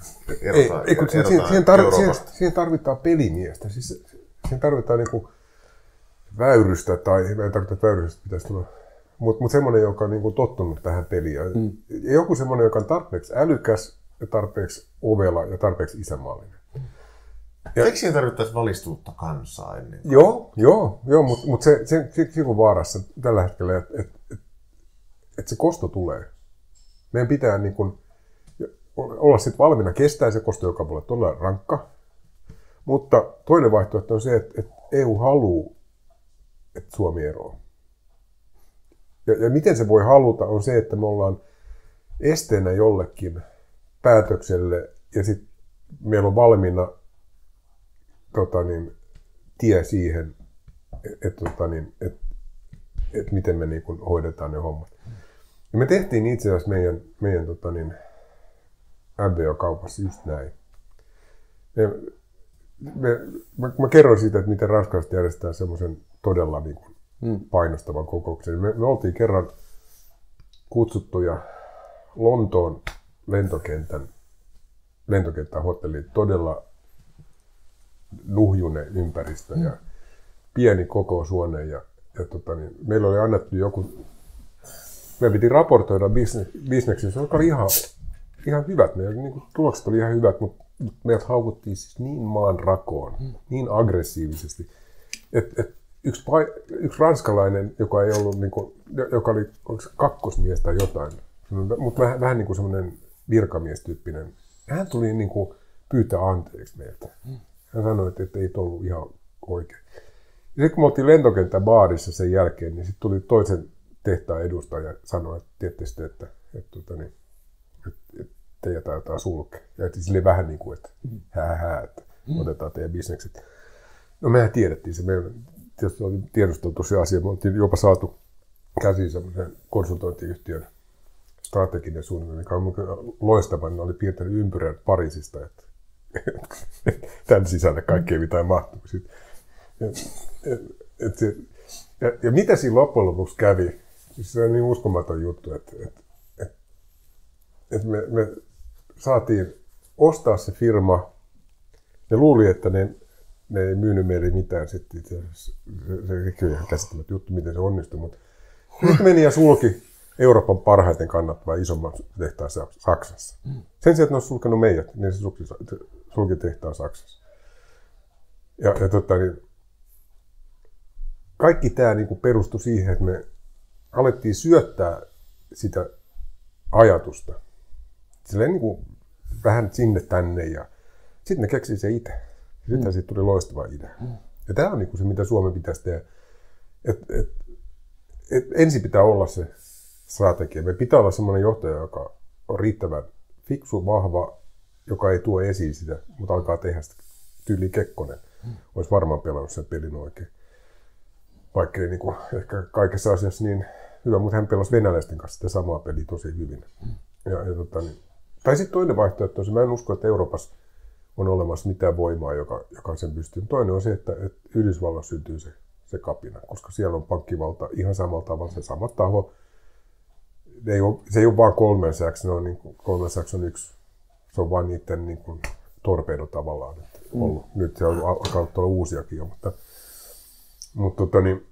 Siihen tarvitaan pelimiestä. Siis siihen tarvitaan niinku väyrystä, tai ei tarvitse väyrystä, pitäisi tulla. Mutta semmoinen, joka on niinku tottunut tähän peliin. Ja joku semmoinen, joka on tarpeeksi älykäs, ja tarpeeksi ovela ja tarpeeksi isänmaallinen. Eikö siihen tarvittaisi valistuutta kansaa ennen? Joo, mutta se on vaarassa tällä hetkellä, että se kosto tulee. Meidän pitää niin kuin olla sitten valmiina kestää se kosto, joka voi olla todella rankka. Mutta toinen vaihtoehto on se, että EU haluaa, että Suomi eroaa. Ja miten se voi haluta on se, että me ollaan esteenä jollekin päätökselle ja sitten meillä on valmiina tie siihen, että miten me niin kun hoidetaan ne hommat. Ja me tehtiin itse asiassa meidän MBO-kaupassa just näin. Mä kerroin siitä, että miten ranskalaiset järjestetään semmoisen todella niin kuin painostavan kokouksen. Me oltiin kerran kutsuttuja Lontoon lentokentän hotelliin, todella nuhjunen ympäristö ja pieni kokoushuone. Ja meillä oli annettu me piti raportoida bisneksessä, joka oli ihan hyvät. Meidän tulokset oli ihan hyvät, mutta meidät haukuttiin siis niin maan rakoon, niin aggressiivisesti, että yksi ranskalainen, joka ei ollut, joka oli kakkosmies tai jotain, mutta vähän niin kuin semmoinen virkamiestyyppinen, hän tuli pyytää anteeksi meiltä. Hän sanoi, että ei ollut ihan oikein. Ja sitten kun me oltiin lentokentän baarissa sen jälkeen, niin sitten tuli toisen tehtaan edustaja ja sanoi, että tietysti, että teidät aiotaan sulkea. Ja silleen vähän niin kuin, että että otetaan teidän bisnekset. No mehän tiedettiin se. Me tietysti oli tiedusteltu se asia. Me oltiin jopa saatu käsiin semmoisen konsultointiyhtiön strateginen suunnitelma, mikä on loistava. Ne oli piirtänyt ympyrän Pariisista, että tämän sisälle kaikkea mitään mahtuu. Ja mitä siinä loppujen lopuksi kävi? Se on niin uskomaton juttu, että me saatiin ostaa se firma. Ne luuli, että ne ei myynyt meille mitään. Sitten se on ihan käsittämättä juttu, miten se onnistui. Mutta nyt meni ja sulki Euroopan parhaiten kannattava isomman tehtaan Saksassa. Sen sijaan, että ne olisi sulkenut meidät, niin se sulki tehtaan Saksassa. Kaikki tämä perustui siihen, että me alettiin syöttää sitä ajatusta. Silleen vähän sinne tänne ja sitten ne keksii se itse. Sitten siitä tuli loistava idea. Ja tämä on se, mitä Suomen pitäisi tehdä. Ensin pitää olla se strategia. Me pitää olla sellainen johtaja, joka on riittävän fiksu, vahva, joka ei tuo esiin sitä, mutta alkaa tehdä sitä. Tyyli Kekkonen olisi varmaan pelannut sen pelin oikein. Vaikka ei ehkä kaikessa asiassa niin hyvä, mutta hän pelasi venäläisten kanssa sitä samaa peliä tosi hyvin. Tai sitten toinen vaihtoehto on se, mä en usko, että Euroopassa on olemassa mitään voimaa, joka sen pystyy. Toinen on se, että Yhdysvalloissa syntyy se kapina, koska siellä on pankkivalta ihan samalla tavalla se sama taho. Se ei ole vaan Goldman Sachs, Goldman Sachs on yksi, se on vaan niiden torpedo tavallaan ollut. Nyt se on alkanut olla uusiakin jo, mutta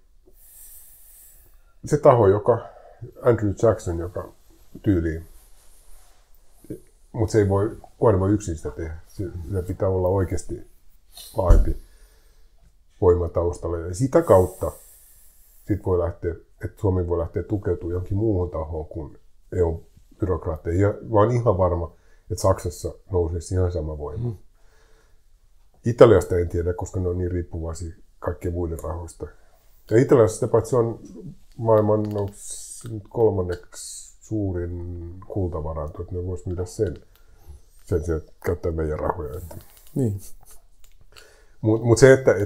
se taho, Andrew Jackson, joka tyyliin, mutta se ei voi yksin sitä tehdä. Se pitää olla oikeasti laajempi voima taustalla. Ja sitä kautta sit voi lähteä, että Suomi voi lähteä tukeutumaan johonkin muuhun tahoon kuin EU-byrokraatteihin. Ja vaan ihan varma, että Saksassa nousisi ihan sama voima. Italiasta en tiedä, koska ne on niin riippuvaisia kaikkien muiden rahoista. Ja Italiassa sitä paitsi on maailman kolmanneksi suurin kultavaranto, että ne vois myydä sen sijaan, käyttää meidän rahoja. Niin. Mutta se, että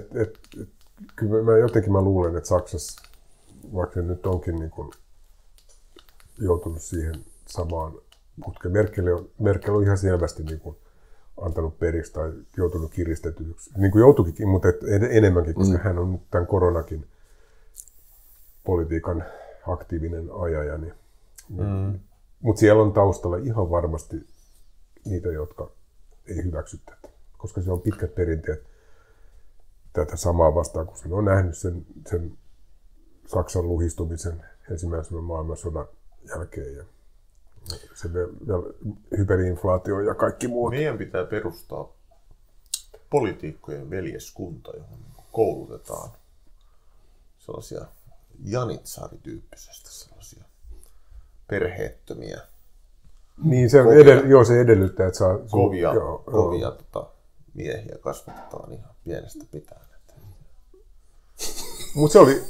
kyllä mä luulen, että Saksassa, vaikka se nyt onkin joutunut siihen samaan putkeen. Merkel on ihan selvästi niin kuin antanut periksi tai joutunut kiristetyksi. Niin kuin joutuikin, mutta enemmänkin, koska hän on nyt tämän koronakin politiikan aktiivinen ajaja. Niin. Mutta siellä on taustalla ihan varmasti niitä, jotka ei hyväksy tätä, koska se on pitkät perinteet tätä samaa vastaan, kun se on nähnyt sen Saksan luhistumisen ensimmäisen maailmansodan jälkeen ja se hyperinflaatio ja kaikki muut. Meidän pitää perustaa poliitikkojen veljeskunta, johon koulutetaan sellaisia janitsaari-tyyppisestä sellaisia perheettömiä. Niin, se edellyttää, että saa kovia miehiä kasvatetaan ihan pienestä pitäen. Mutta se oli...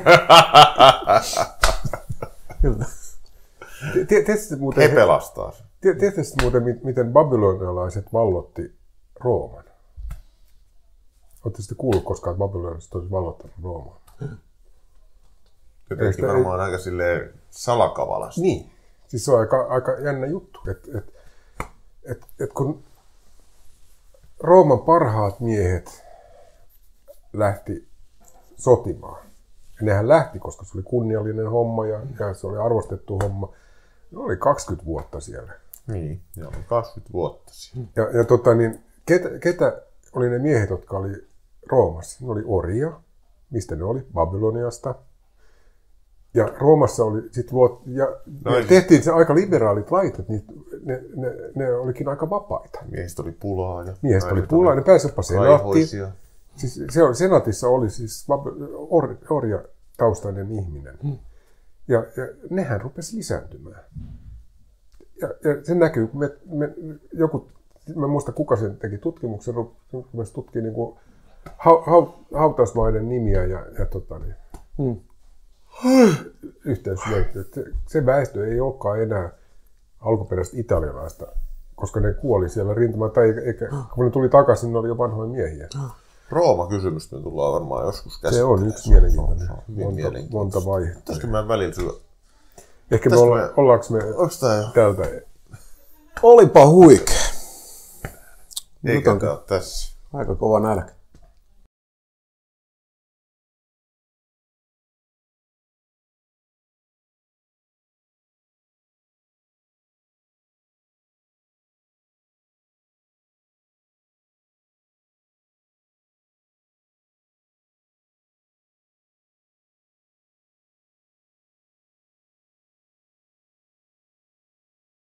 He pelastaa sen. Tiedätkö muuten, miten babylonialaiset vallotti Rooman? Oletteko sitten kuullut koskaan, että babylonialaiset olisi vallottanut Rooman? Jotenkin varmaan aika silleen salakavalasti. Niin. Siis se on aika jännä juttu, että kun Rooman parhaat miehet lähti sotimaan, ja nehän lähti, koska se oli kunniallinen homma ja se oli arvostettu homma, ne oli 20 vuotta siellä. Niin, joo, 20 vuotta siellä. Ketä oli ne miehet, jotka oli Roomassa? Ne oli orjia. Mistä ne oli? Babyloniasta. Ja Roomassa oli tehtiin se aika liberaalit lait, että ne olikin aika vapaita. Miehistä oli pulaa. Ne pääsi jopa senaattiin. Siis senaatissa oli siis orjataustainen ihminen. Ja nehän rupesi lisääntymään. Ja se näkyy, kun mä muistan kuka sen teki tutkimuksen, rupesi tutkimaan niin kuin hautausmaiden nimiä yhteysleikkiä. Se väestö ei olekaan enää alkuperäistä italialaista, koska ne kuoli siellä rintamalla, kun ne tuli takaisin, ne oli jo vanhoja miehiä. Rooma-kysymystä tullaan varmaan joskus käsittää. Se on yksi mielenkiintoinen. Monta vaihetta. Pitäisikö mä välillä syö? Ehkä ollaanko me täältä? Olipa huikea. Eikä tässä. Aika kova nälkä.